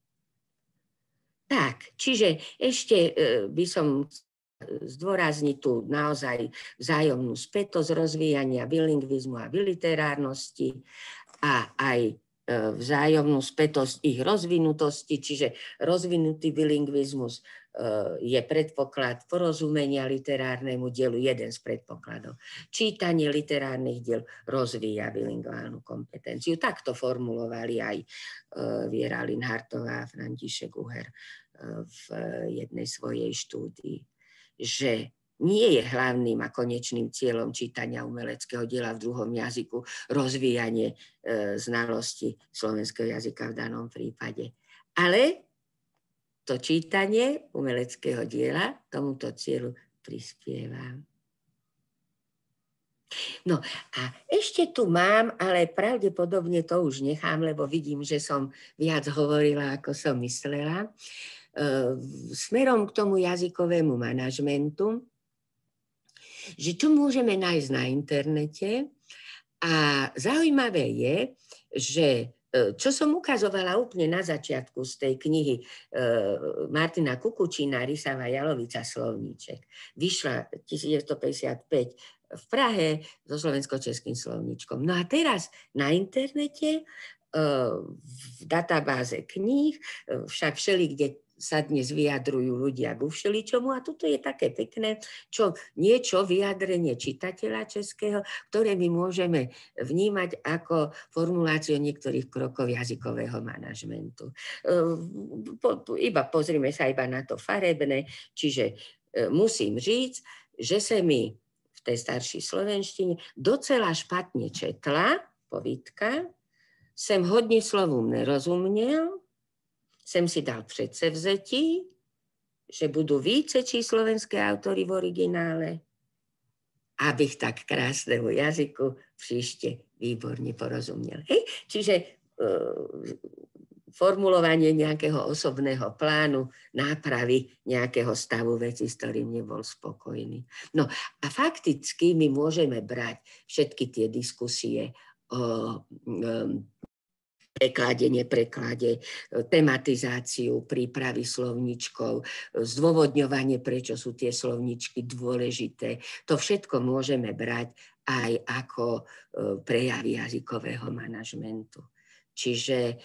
Tak, čiže ešte by som zdôrazniť tu naozaj vzájomnú spätosť rozvíjania bilingvizmu a biliterárnosti a aj vzájomnú spätosť ich rozvinutosti, čiže rozvinutý bilingvizmus je predpoklad porozumenia literárnemu dielu, jeden z predpokladov. Čítanie literárnych diel rozvíja bilingválnu kompetenciu. Tak to formulovali aj Viera Linhartová a František Uher v jednej svojej štúdii, že nie je hlavným a konečným cieľom čítania umeleckého diela v druhom jazyku rozvíjanie znalosti slovenského jazyka v danom prípade. Ale to čítanie umeleckého diela tomuto cieľu prispieva. No a ešte tu mám, ale pravdepodobne to už nechám, lebo vidím, že som viac hovorila, ako som myslela. Smerom k tomu jazykovému manažmentu, že čo môžeme nájsť na internete. A zaujímavé je, že čo som ukazovala úplne na začiatku z tej knihy Martina Kukučína Rysava Jalovica Slovníček. Vyšla 1955 v Prahe so slovensko-českým slovníčkom. No a teraz na internete v databáze kníh, však všelikde sa dnes vyjadrujú ľudia ku všeličomu a toto je také pekné, niečo vyjadrenie čitateľa českého, ktoré my môžeme vnímať ako formuláciu niektorých krokov jazykového manažmentu. Iba pozrime sa iba na to farebné, čiže musím říct, že sa mi v tej staršej slovenštine docela špatne četla povídka, sem hodne slovům nerozuměl, jsem si dal předsevzetí, že budu více číst slovenské autory v originále, abych tak krásnemu jazyku příště výborne porozuměl. Hej? Čiže formulovanie nejakého osobného plánu, nápravy nejakého stavu veci, s ktorým nebol spokojný. No a fakticky my môžeme brať všetky tie diskusie o preklade, nepreklade, tematizáciu prípravy slovníčkov, zdôvodňovanie, prečo sú tie slovníčky dôležité. To všetko môžeme brať aj ako prejavy jazykového manažmentu. Čiže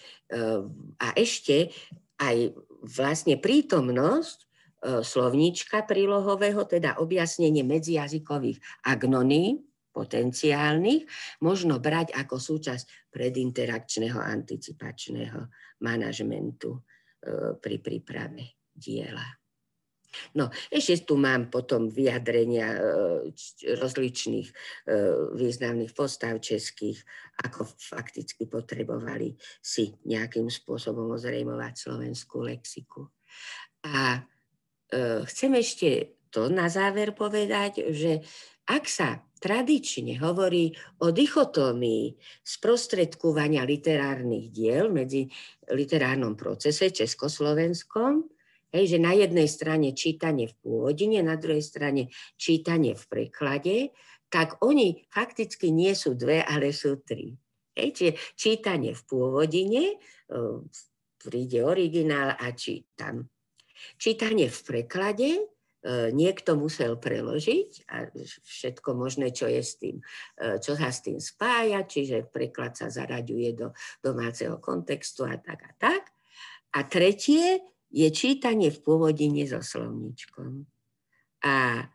a ešte aj vlastne prítomnosť slovníčka prílohového, teda objasnenie medzijazykových agnoní, potenciálnych, možno brať ako súčasť predinterakčného anticipačného manažmentu pri príprave diela. No, ešte tu mám potom vyjadrenia rozličných významných postav českých, ako fakticky potrebovali si nejakým spôsobom ozrejmovať slovenskú lexiku. A chcem ešte to na záver povedať, že ak sa tradične hovorí o dichotómii sprostredkovania literárnych diel medzi literárnom procese československom, že na jednej strane čítanie v pôvodine, na druhej strane čítanie v preklade, tak oni fakticky nie sú dve, ale sú tri. Čiže čítanie v pôvodine, príde originál a čítam. Čítanie v preklade, niekto musel preložiť a všetko možné, čo sa s tým spája, čiže preklad sa zaraďuje do domáceho kontextu a tak a tak. A tretie je čítanie v pôvodine so slovníčkom. A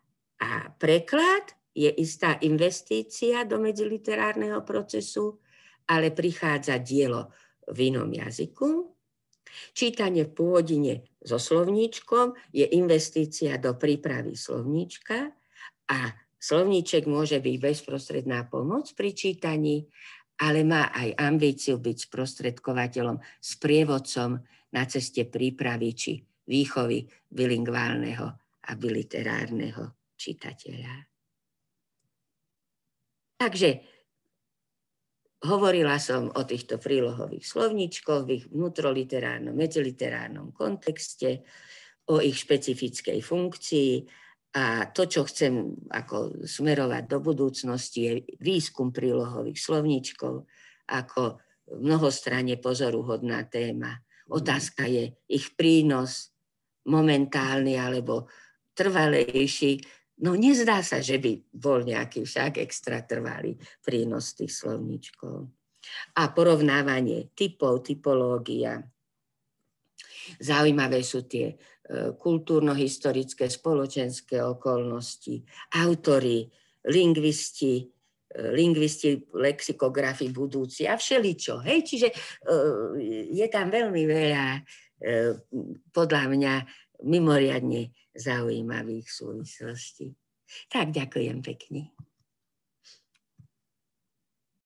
preklad je istá investícia do medziliterárneho procesu, ale prichádza dielo v inom jazyku. Čítanie v pôvodine so slovníčkom je investícia do prípravy slovníčka a slovníček môže byť bezprostredná pomoc pri čítaní, ale má aj ambíciu byť sprostredkovateľom, sprievodcom na ceste prípravy či výchovy bilingválneho a biliterárneho čitateľa. Takže hovorila som o týchto prílohových slovníčkoch v ich vnútroliterárnom, medziliterárnom kontexte, o ich špecifickej funkcii A to, čo chcem ako smerovať do budúcnosti, je výskum prílohových slovníčkov ako mnohostranne pozoruhodná téma. Otázka je ich prínos momentálny alebo trvalejší. No nezdá sa, že by bol nejaký však extra trvalý prínos tých slovníčkov. A porovnávanie typov, typológia. Zaujímavé sú tie kultúrno-historické, spoločenské okolnosti, autori, lingvisti, lexikografi budúci a všeličo. Hej? Čiže je tam veľmi veľa, podľa mňa, mimoriadne zaujímavých súvislostí. Tak, ďakujem pekne.